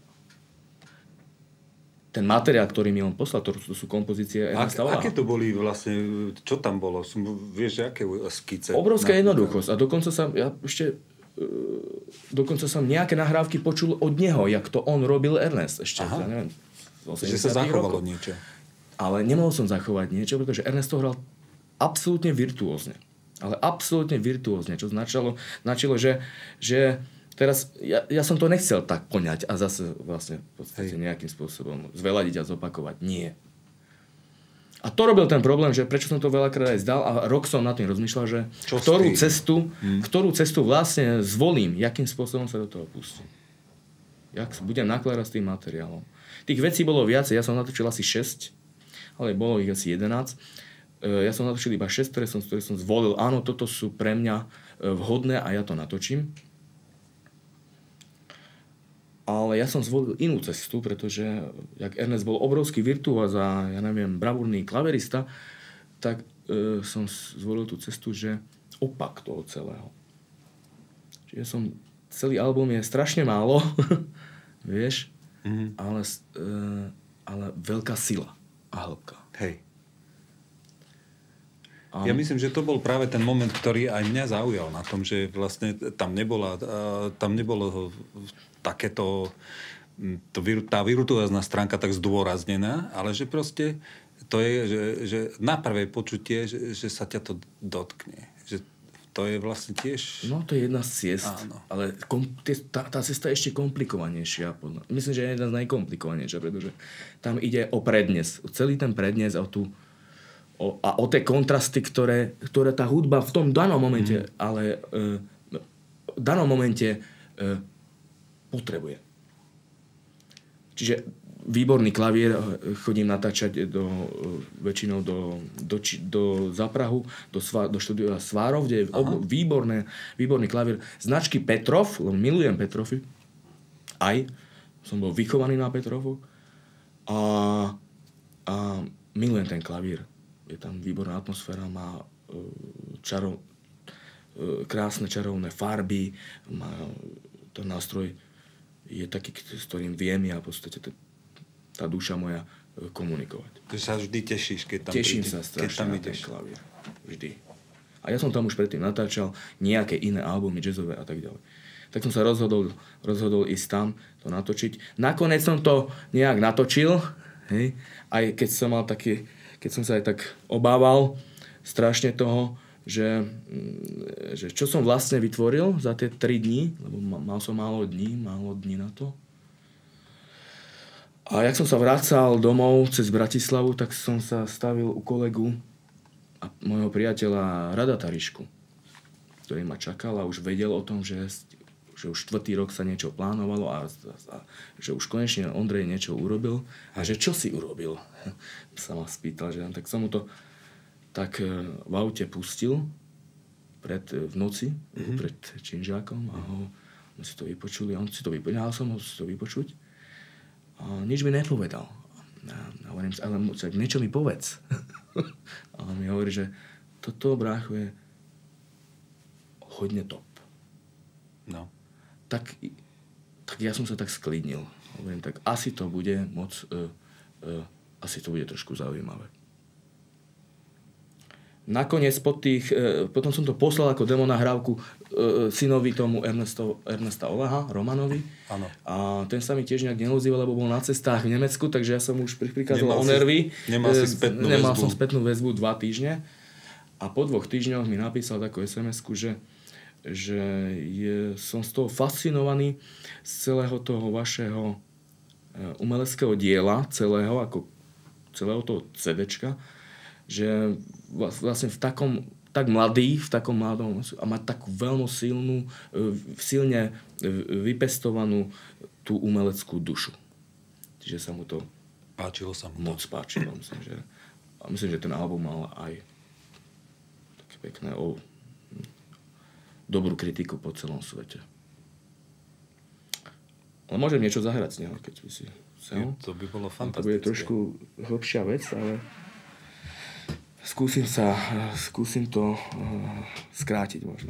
ten materiál, ktorý mi on poslal, to, to sú kompozície Ernesta Oláha. Aké to boli vlastne, čo tam bolo? Vieš, aké skice? Obrovská jednoduchosť. A dokonca sa, ja ešte, dokonca som nejaké nahrávky počul od neho, jak to on robil Ernest ešte. Ja neviem, že sa zachovalo rokov. Niečo. Ale nemohol som zachovať niečo, pretože Ernest to hral absolútne virtuózne. Ale absolútne virtuózne, čo značilo, značilo, že, že teraz ja, ja som to nechcel tak poňať a zase vlastne v podstate nejakým spôsobom zveladiť a zopakovať. Nie. A to robil ten problém, že prečo som to veľakrát aj zdal a rok som nad tým rozmýšľal, že čo ktorú cestu, hmm. ktorú cestu vlastne zvolím, jakým spôsobom sa do toho pustím. Jak budem nakladať s tým materiálom. Tých vecí bolo viacej, ja som natočil asi šesť, ale bolo ich asi jedenásť. Ja som natočil iba šesť, ktoré som, ktoré som zvolil. Áno, toto sú pre mňa vhodné a ja to natočím. Ale ja som zvolil inú cestu, pretože jak Ernest bol obrovský virtuóz a ja neviem, bravúrny klaverista, tak e, som zvolil tú cestu, že opak toho celého. Čiže som, celý album je strašne málo, vieš, mm-hmm. ale, e, ale veľká sila a hĺbka. Hej. Ja myslím, že to bol práve ten moment, ktorý aj mňa zaujal na tom, že vlastne tam nebola, tam nebolo takéto, to, tá virtuózna stránka tak zdôraznená, ale že proste to je, že, že na prvé počutie, že, že sa ťa to dotkne. Že to je vlastne tiež... No, to je jedna z ciest, áno. Ale kom, tá, tá cesta je ešte komplikovanejšia. Myslím, že je jedna z najkomplikovanejšia, pretože tam ide o prednes. Celý ten prednes, o tú O, a o tie kontrasty, ktoré, ktoré tá hudba v tom danom momente, mm. ale e, v danom momente e, potrebuje. Čiže výborný klavír, chodím natáčať do, väčšinou do, do, do Zaprahu, do, svá, do štúdia Svárov, kde je ob, výborné, výborný klavír značky Petrov, milujem Petrovy, aj som bol vychovaný na Petrovu a, a milujem ten klavír. Je tam výborná atmosféra, má čaro, krásne čarovné farby, má ten nástroj je taký, s ktorým viem ja v podstate tá, tá duša moja komunikovať. Ty sa vždy tešíš, keď tam Teším príde, sa strašne na ten ideš. klavír. Vždy. A ja som tam už predtým natáčal nejaké iné albumy jazzové a tak ďalej. Tak som sa rozhodol, rozhodol ísť tam, to natočiť. Nakoniec som to nejak natočil, hej, aj keď som mal taký, keď som sa aj tak obával strašne toho, že, že čo som vlastne vytvoril za tie tri dni, lebo mal som málo dní, málo dní na to. A jak som sa vracal domov cez Bratislavu, tak som sa stavil u kolegu a môjho priateľa Rada Tarišku, ktorý ma čakal a už vedel o tom, že, že už štvrtý rok sa niečo plánovalo a, a že už konečne Ondrej niečo urobil. A že čo si urobil? Sa ma spýtal, že tak som mu to tak v aute pustil pred, v noci, mm-hmm. pred činžákom a ho, my si to vypočuli a on si to vypočul, ja som ho si to vypočuť a nič mi nepovedal. A hovorím, ale niečo mi povedz. A on mi hovorí, že toto, brácho, je hodne top. No. Tak, tak ja som sa tak sklidnil. Hovorím, tak asi to bude moc, uh, uh, asi to bude trošku zaujímavé. Nakoniec po tých, e, potom som to poslal ako demo nahrávku e, synovi tomu Ernesto, Ernesta Olaha, Romanovi. Áno. A ten sa mi tiež nejak neozýval, lebo bol na cestách v Nemecku, takže ja som už prikázal o si- nervy. nemal si E, spätnú Nemal väzbu. som spätnú väzbu dva týždne. A po dvoch týždňoch mi napísal takú es em esku, že, že je, som z toho fascinovaný z celého toho vašeho e, umeleckého diela, celého, ako celého toho CDčka, že vlastne v takom, tak mladý, v takom mladom a má takú veľmi silnú, silne vypestovanú tú umeleckú dušu. Čiže sa mu to Páčilo sa mu to. moc páčilo. Myslím, že, a myslím, že ten album mal aj také pekné o dobrú kritiku po celom svete. Ale môžem niečo zahrať z neho, keď by si chcel. To by bolo To fantastické. bude trošku hlbšia vec, ale skúsim sa, skúsim to uh, skrátiť možno.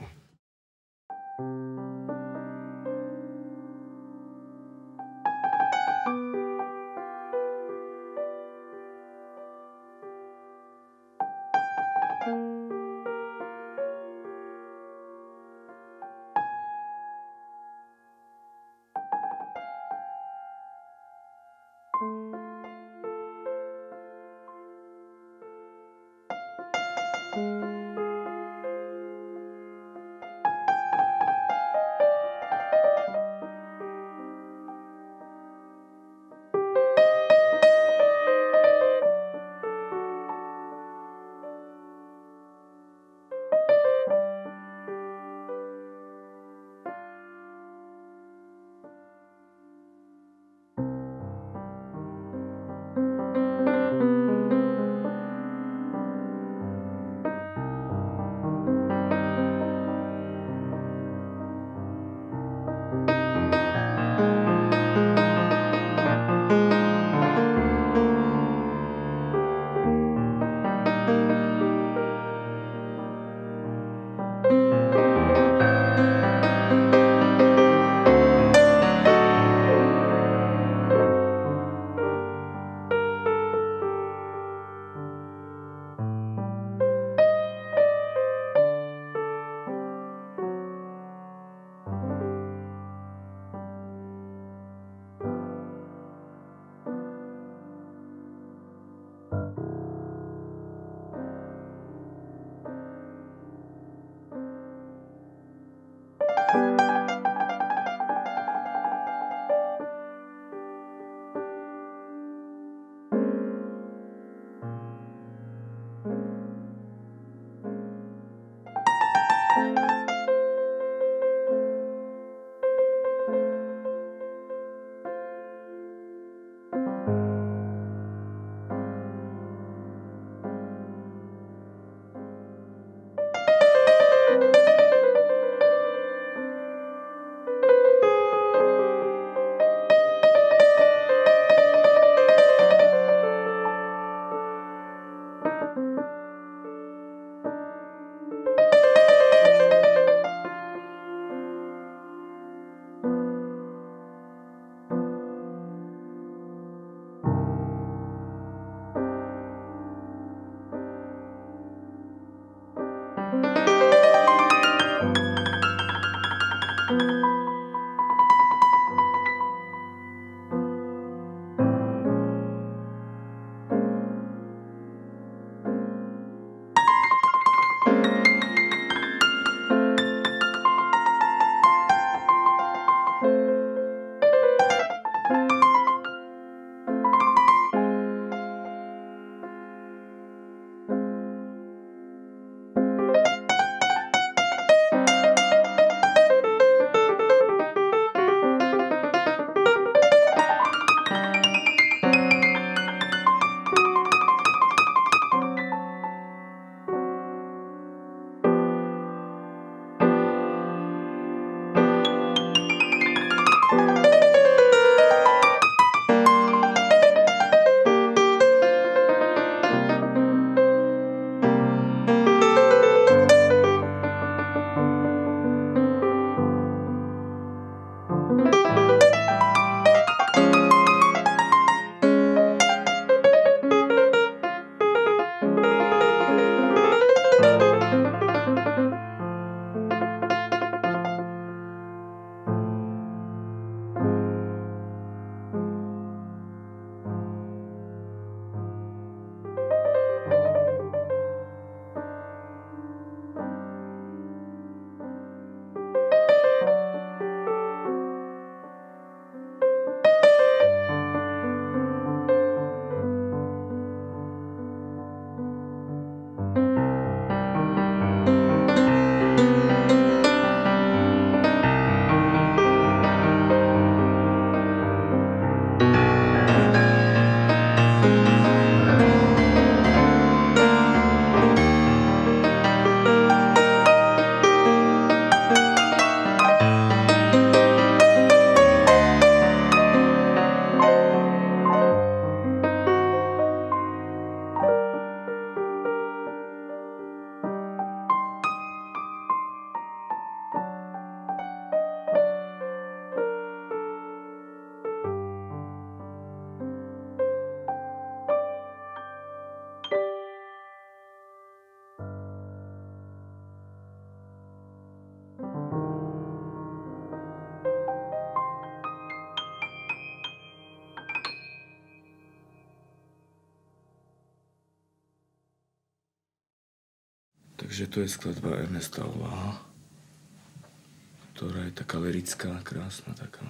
Takže to je skladba Ernesta Ovaha, ktorá je taká lirická, krásna, taká.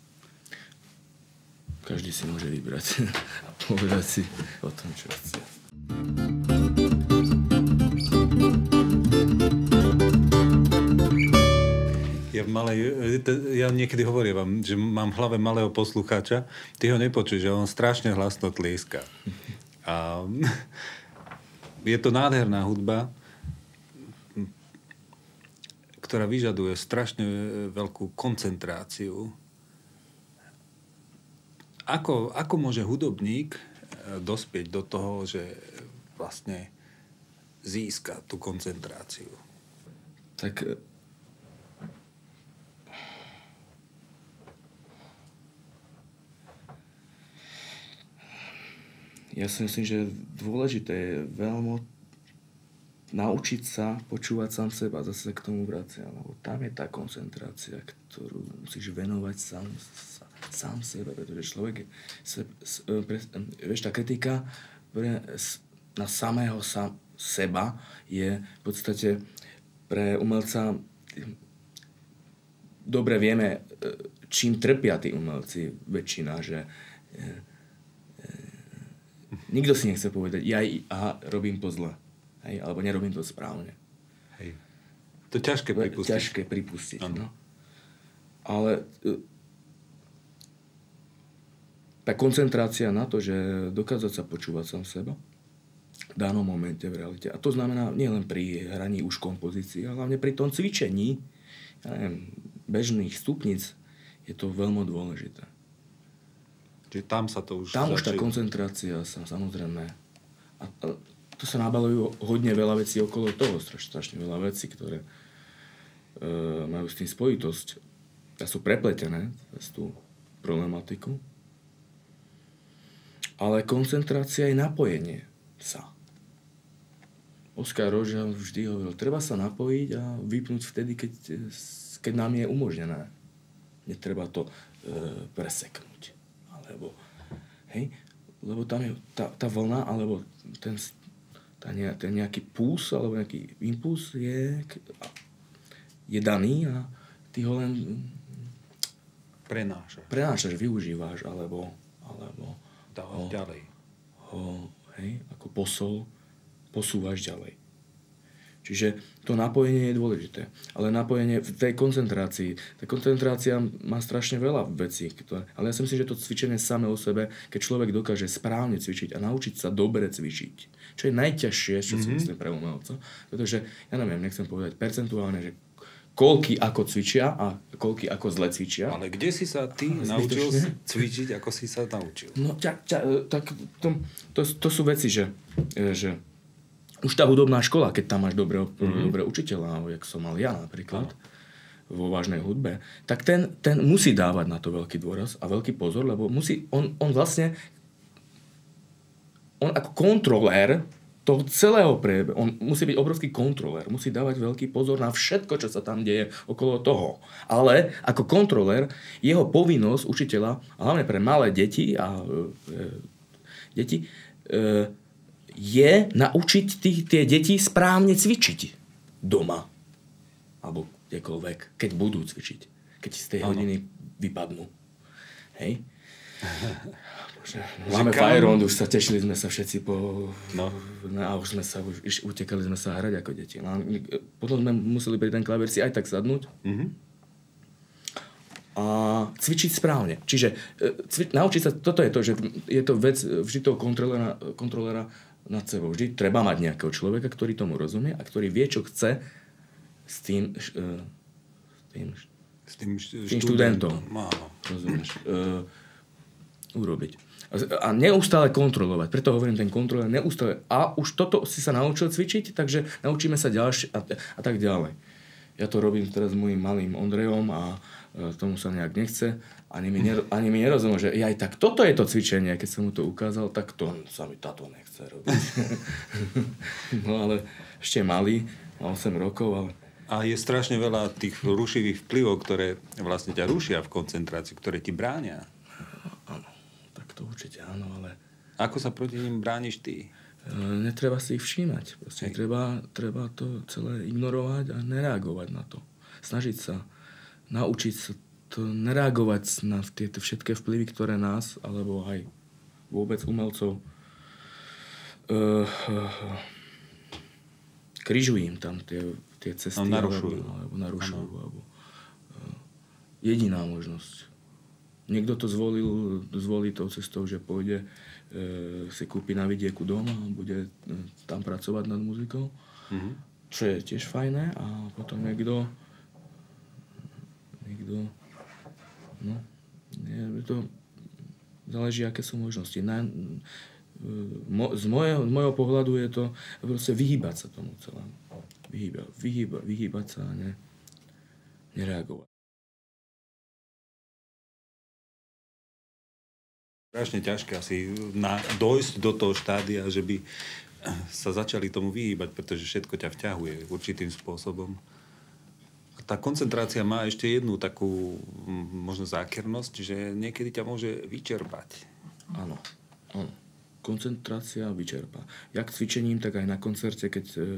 Každý si môže vybrať a povedať si o tom, čo chce. Ja, v malej, ja niekedy hovorím vám, že mám v hlave malého poslucháča, ty ho nepočuješ, že on strašne hlasno tlieska. A je to nádherná hudba, ktorá vyžaduje strašne veľkú koncentráciu. Ako, ako môže hudobník dospieť do toho, že vlastne získa tú koncentráciu? Tak ja si myslím, že dôležité je veľmi naučiť sa počúvať sám seba, zase k tomu vraciam, lebo tam je tá koncentrácia, ktorú musíš venovať sám, sám sebe, pretože človek se, pre, vieš, tá kritika pre, na samého sam, seba je v podstate pre umelca dobre vieme, čím trpia tí umelci väčšina, že nikto si nechce povedať, ja aha, robím to zle. Hej, alebo nerobím to správne. Hej. To ťažké pripustiť. Ťažké pripustiť, no. Ale tá koncentrácia na to, že dokázať sa počúvať sám seba v danom momente v realite. A to znamená nielen pri hraní už kompozícií, ale hlavne pri tom cvičení, ja neviem, bežných stupnic, je to veľmi dôležité. Čiže tam sa to už... Tam začí... už tá koncentrácia sa samozrejme... A, a to sa nabalujú hodne veľa vecí okolo toho, strašne, strašne veľa vecí, ktoré e, majú s tým spojitosť a sú prepletené cez tú problematiku. Ale koncentrácia je napojenie sa. Oskar Roža vždy hovoril, treba sa napojiť a vypnúť vtedy, keď, keď nám je umožnené. Netreba to e, preseknúť. Alebo, hej, lebo tam je tá, tá vlna, alebo ten, tá ne, ten nejaký puls, alebo nejaký impuls je, je daný a ty ho len prenášaš. Prenášaš, využíváš, alebo, alebo dávaš ho, ďalej. Ho, hej, ako posol posúvaš ďalej. Čiže to napojenie je dôležité. Ale napojenie v tej koncentrácii. Tá koncentrácia má strašne veľa vecí. Ktoré, ale ja si myslím, že to cvičenie samé o sebe, keď človek dokáže správne cvičiť a naučiť sa dobre cvičiť. Čo je najťažšie, čo si mm-hmm. myslím pre umelca. Pretože, ja neviem, nechcem povedať percentuálne, že koľky ako cvičia a koľky ako zle cvičia. Ale kde si sa ty a, naučil zbytočne? Cvičiť, ako si sa naučil? No, ťa, ťa, tak to, to, to sú veci, že... že už tá hudobná škola, keď tam máš dobré, mm-hmm. dobré učiteľa, jak som mal ja napríklad, no. vo vážnej hudbe, tak ten, ten musí dávať na to veľký dôraz a veľký pozor, lebo musí, on, on vlastne, on ako kontrolér toho celého priebehu, on musí byť obrovský kontrolér, musí dávať veľký pozor na všetko, čo sa tam deje okolo toho. Ale ako kontrolér, jeho povinnosť učiteľa, a hlavne pre malé deti a e, deti, e, je naučiť tých, tie deti správne cvičiť doma. Alebo kdekoľvek, keď budú cvičiť. Keď z tej ano. hodiny vypadnú. Hej? Bože, máme Fajrond, už sa tešili sme sa všetci po... No. A už sme sa, už utekali sme sa hrať ako deti. No, potom sme museli pri ten klavír si aj tak sadnúť. Mm-hmm. A cvičiť správne. Čiže cvi, naučiť sa, toto je to, že je to vec vždy toho kontrolera, kontrolera nad sebou. Vždy treba mať nejakého človeka, ktorý tomu rozumie a ktorý vie, čo chce s tým, s tým, s tým, s tým študentom. Málo. Rozumieš? Uh, urobiť. A neustále kontrolovať. Preto hovorím ten kontroler neustále. A už toto si sa naučil cvičiť, takže naučíme sa ďalšie a, a tak ďalej. Ja to robím teraz s mojím malým Ondrejom a tomu sa nejak nechce. Ani mi, ner- ani mi nerozumel, že aj tak toto je to cvičenie. Keď som mu to ukázal, tak to sa mi táto nechce robiť. No ale ešte malý, má osem rokov, ale... A je strašne veľa tých rušivých vplyvov, ktoré vlastne ťa rušia v koncentrácii, ktoré ti bránia. Áno, tak to určite áno, ale... Ako sa proti nim brániš ty? netreba si ich všímať. Proste treba, treba to celé ignorovať a nereagovať na to. Snažiť sa, naučiť sa to, nereagovať na tieto všetky vplyvy, ktoré nás, alebo aj vôbec umelcov uh, uh, križujú im tam tie, tie cesty. No, narušujú. Alebo, alebo narušujú. Alebo, uh, jediná možnosť. Niekto to zvolil, zvolí tou cestou, že pôjde, e, si kúpi na vidieku dom a bude e, tam pracovať nad muzikou. Mm-hmm. Čo je tiež fajné. A potom niekto... Niekto... No... Je, to záleží, aké sú možnosti. Na, mo, z, mojeho, z mojho pohľadu je to proste vyhýbať sa tomu celému. Vyhýbať, vyhýbať, vyhýbať sa a ne, nereagovať. Strašne ťažké asi na, dojsť do toho štádia, že by sa začali tomu vyhýbať, pretože všetko ťa vťahuje určitým spôsobom. A tá koncentrácia má ešte jednu takú možno zákernosť, že niekedy ťa môže vyčerpať. Áno, áno. Koncentrácia vyčerpá. Jak cvičením, tak aj na koncerte, keď e,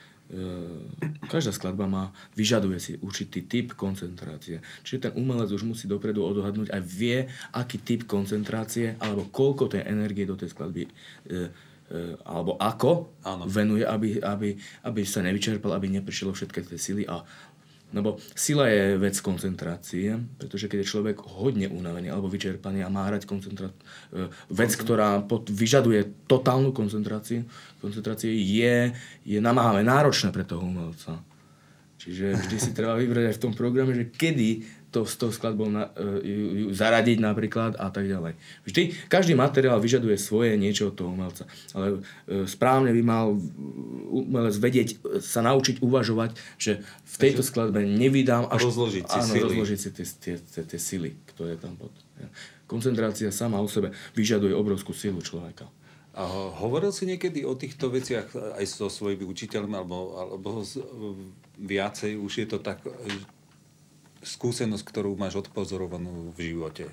e, každá skladba má, vyžaduje si určitý typ koncentrácie. Čiže ten umelec už musí dopredu odhadnúť a vie, aký typ koncentrácie alebo koľko tej energie do tej skladby e, e, alebo ako Áno. venuje, aby, aby, aby sa nevyčerpal, aby neprišlo všetky tie sily. A lebo sila je vec koncentrácie, pretože keď je človek hodne unavený alebo vyčerpaný a má hrať koncentrá... vec, ktorá pod... vyžaduje totálnu koncentráciu, koncentrácie je, je namáhavé, náročné pre toho umelca. Čiže vždy si treba vybrať aj v tom programe, že kedy to s tou skladbou na, ju, ju zaradiť napríklad a tak ďalej. Vždy, každý materiál vyžaduje svoje niečo od toho umelca. Ale e, správne by mal umelec vedieť, sa naučiť uvažovať, že v tejto skladbe nevydám až... Rozložiť si áno, sily. rozložiť si tie, tie, tie, tie sily, ktoré tam pod... Ja. Koncentrácia sama o sebe vyžaduje obrovskú silu človeka. A hovoril si niekedy o týchto veciach aj so svojimi učiteľmi, alebo, alebo z, viacej už je to tak... skúsenosť, ktorú máš odpozorovanú v živote.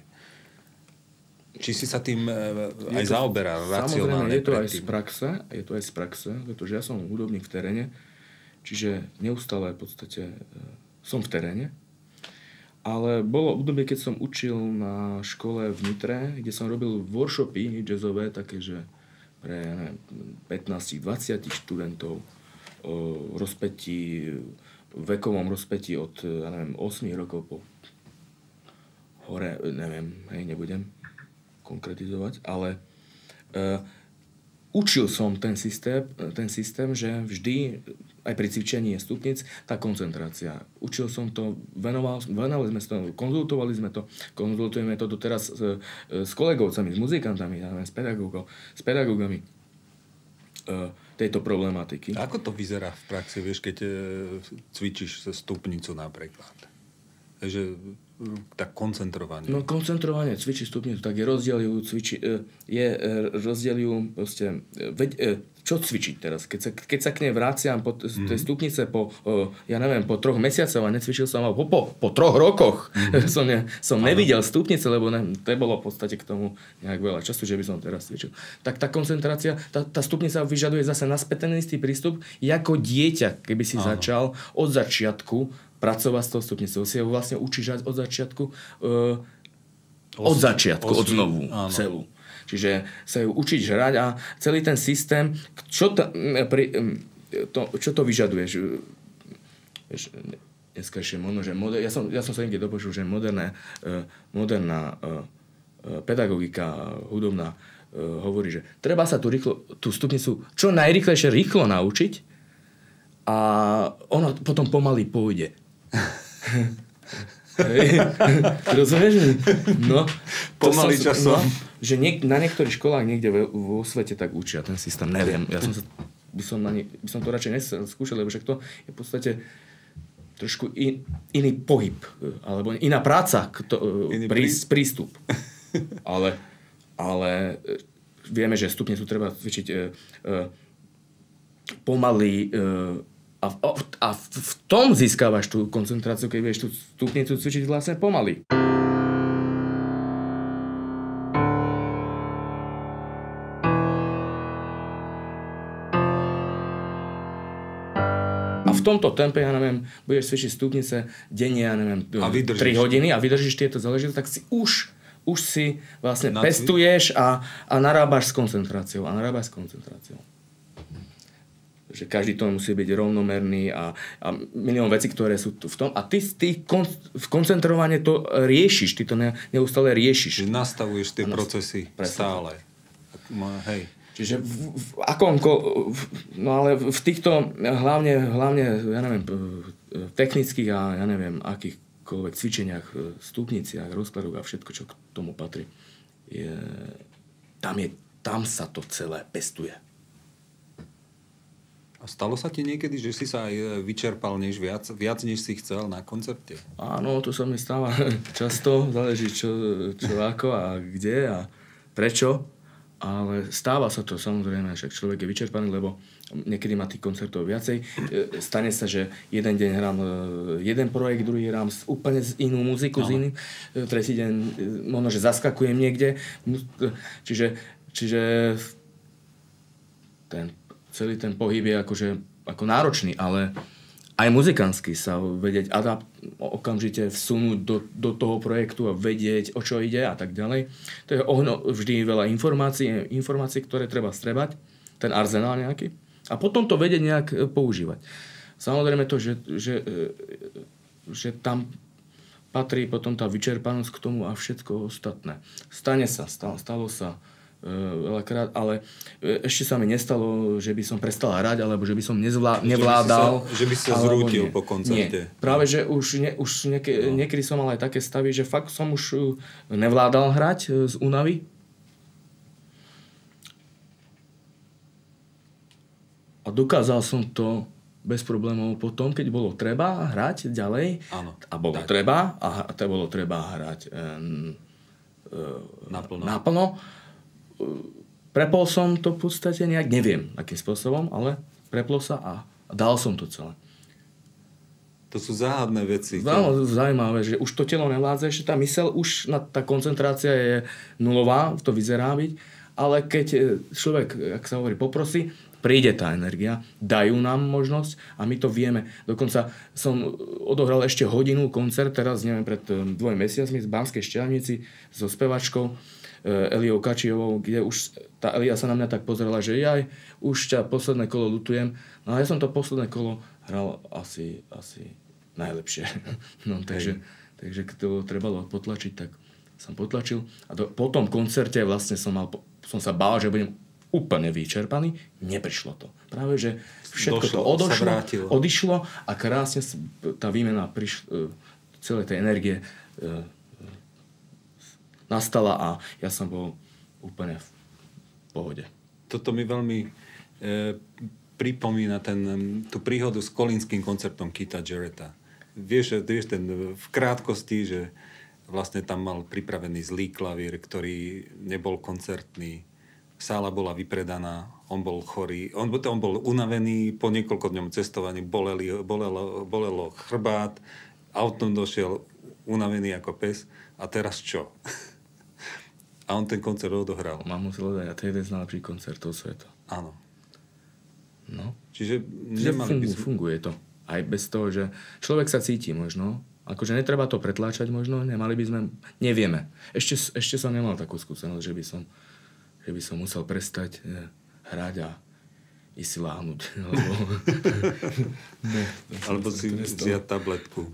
Či si sa tým aj to, zaoberal racionálne? Samozrejme, je to aj z praxe, je to aj z praxe, pretože ja som hudobník v teréne, čiže neustále v podstate som v teréne. Ale bolo obdobie, keď som učil na škole v Nitre, kde som robil workshopy jazzové, také, že pre neviem, pätnásť dvadsať študentov o rozpätí vekovom rozpätí od, ja neviem, osem rokov po hore, neviem, hej, nebudem konkretizovať, ale uh, učil som ten systém, ten systém, že vždy, aj pri cvičení stupnic, tá koncentrácia. Učil som to, venoval, venovali sme to, konzultovali sme to, konzultujeme to doteraz s, s kolegovcami, s muzikantami, ja neviem, s pedagógov, s pedagógami. Uh, tejto problematiky. Ako to vyzerá v praxi, vieš, keď cvičíš stupnicu napríklad? Že tak koncentrovanie. No koncentrovanie, cvičí stupnicu, tak je rozdielujú, cvičí, je rozdielujú proste, veď, čo cvičiť teraz? Keď sa, keď sa k nej vráciam po t- mm-hmm. tej stupnice po, ja neviem, po troch mesiacoch a necvičil som, po, po, po troch rokoch mm-hmm. som, ne, som nevidel stupnice, lebo ne, to bolo v podstate k tomu nejak veľa času, že by som teraz cvičil. Tak tá koncentrácia, tá, tá stupnica vyžaduje zase naspäť ten istý prístup, ako dieťa, keby si Aha. začal od začiatku pracovať s tou stupnicou. Si ho vlastne učíš od začiatku, uh, od začiatku, od znovu, áno. celú. Čiže sa ju učiť hrať a celý ten systém, čo to, pri, to, čo to vyžaduješ? Vieš, dneska ešte možno, že moder, ja, som, ja som sa niekde dopočul, že moderné, uh, moderná uh, pedagogika hudobná uh, hovorí, že treba sa tú, rýchlo, tú stupnicu čo najrýchlejšie rýchlo naučiť a ona potom pomaly pôjde. Rozumieš? No, pomaly časom. No, že niek- na niektorých školách niekde vo, vo svete tak učia ten systém. Neviem, ja som, sa, by, som na ne, by som to radšej nesel skúšal, lebo však to je v podstate trošku in, iný pohyb, alebo iná práca, kto, prí, prístup. Ale, ale vieme, že stupnicu treba cvičiť e, e, pomaly e, a, a v, v tom získavaš tú koncentráciu, keď vieš tú stupnicu cvičiť vlastne pomaly. tomto tempe, ja neviem, budeš cvičiť stupnice denne, ja neviem, tri hodiny a vydržíš tieto záležitosti, tak si už, už si vlastne Nacvi... pestuješ a, a narábaš s koncentráciou. A narábaš s koncentráciou. Že každý tón musí byť rovnomerný a, a milión vecí, ktoré sú v tom. A ty, ty kon, v koncentrovanie to riešiš, ty to ne, neustále riešiš. Že nastavuješ tie procesy stále. Hej. Čiže v, v akom, no ale v týchto hlavne, hlavne, ja neviem, technických a ja neviem, akýchkoľvek cvičeniach, stupniciach, rozkladoch a všetko, čo k tomu patrí, je, tam, je, tam sa to celé pestuje. A stalo sa ti niekedy, že si sa aj vyčerpal než viac, viac než si chcel na koncerte? Áno, to sa mi stáva často, záleží čo, čo ako a kde a prečo, ale stáva sa to samozrejme, však človek je vyčerpaný, lebo niekedy má tých koncertov viacej. Stane sa, že jeden deň hrám jeden projekt, druhý hrám úplne inú muziku, no. s iným, tretí deň možno, že zaskakujem niekde. Čiže, čiže ten celý ten pohyb je akože, ako náročný, ale aj muzikánsky sa vedieť adapt, okamžite vsunúť do, do toho projektu a vedieť, o čo ide a tak ďalej. To je ohno, vždy veľa informácií, informácií, ktoré treba strebať, ten arzenál nejaký, a potom to vedieť nejak používať. Samozrejme to, že, že, že tam patrí potom tá vyčerpanosť k tomu a všetko ostatné. Stane sa, stalo, stalo sa veľakrát, ale ešte sa mi nestalo, že by som prestal hrať, alebo že by som nezvlá, nevládal. Že by si sa, sa zrútil po koncerte. Nie. Práve, že už, ne, už nieke, no. niekedy som mal aj také stavy, že fakt som už nevládal hrať z únavy. A dokázal som to bez problémov potom, keď bolo treba hrať ďalej. Áno. A bolo tak. treba, a to bolo treba hrať um, uh, naplno. naplno. Prepol som to v podstate nejak, neviem akým spôsobom, ale preplo sa a dal som to celé. To sú záhadné veci. Veľmi zaujímavé, že už to telo nevládze, že tá myseľ, už na, tá koncentrácia je nulová, to vyzerá byť, ale keď človek, ak sa hovorí, poprosí, príde tá energia, dajú nám možnosť a my to vieme. Dokonca som odohral ešte hodinu koncert, teraz neviem, pred dvoj mesiacmi z Banskej Štiavnici so spevačkou Eliou Kačijovou, kde už tá Elia sa na mňa tak pozerala, že ja už ťa posledné kolo lutujem. No a ja som to posledné kolo hral asi, asi najlepšie. No, takže, takže keď to trebalo potlačiť, tak som potlačil. A do, po tom koncerte vlastne som, mal, som sa bál, že budem úplne vyčerpaný. Neprišlo to. Práve, že všetko Došlo, to odošlo, odišlo a krásne tá výmena prišla, celé tej energie nastala a ja som bol úplne v pohode. Toto mi veľmi e, pripomína ten, tú príhodu s kolínskym koncertom Keitha Jarretta. Vieš, vieš ten v krátkosti, že vlastne tam mal pripravený zlý klavír, ktorý nebol koncertný. Sála bola vypredaná, on bol chorý, on, on bol unavený, po niekoľko dňom cestovaní boleli, bolelo, bolelo chrbát, autom došiel unavený ako pes a teraz čo? A on ten koncert odohral. Mám musel dať, a to je jeden z najlepších koncertov sveta. Áno. No. Čiže nemali by... funguje to. Aj bez toho, že človek sa cíti možno. Akože netreba to pretláčať možno. Nemali by sme... Nevieme. Ešte, ešte som nemal takú skúsenosť, že by som, že by som musel prestať eh, hrať a ísť si láhnuť. Alebo, ne, Alebo si vziať tabletku.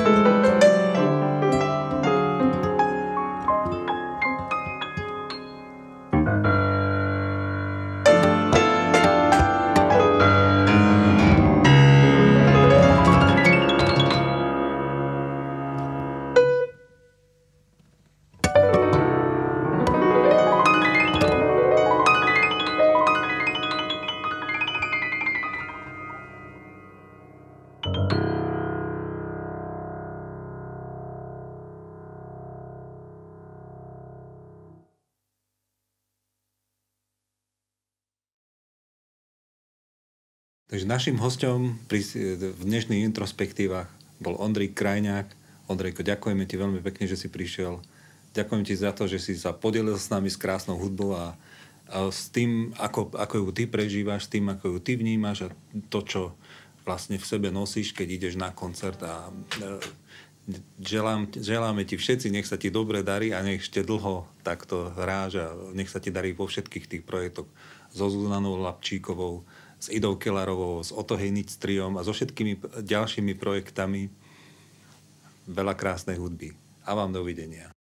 Takže našim hosťom pri, v dnešných introspektívach bol Ondrej Krajňák. Ondrejko, ďakujeme ti veľmi pekne, že si prišiel. Ďakujem ti za to, že si sa podelil s nami s krásnou hudbou a, a s tým, ako, ako ju ty prežívaš, s tým, ako ju ty vnímaš a to, čo vlastne v sebe nosíš, keď ideš na koncert. A, a želám, želáme ti všetci, nech sa ti dobre darí a nech ešte dlho takto hráš a nech sa ti darí vo všetkých tých projektoch so Zuzanou Lapčíkovou, s Idou Kellarovou, s Otto Hejnic triom a so všetkými ďalšími projektami. Veľa krásnej hudby. A vám dovidenia.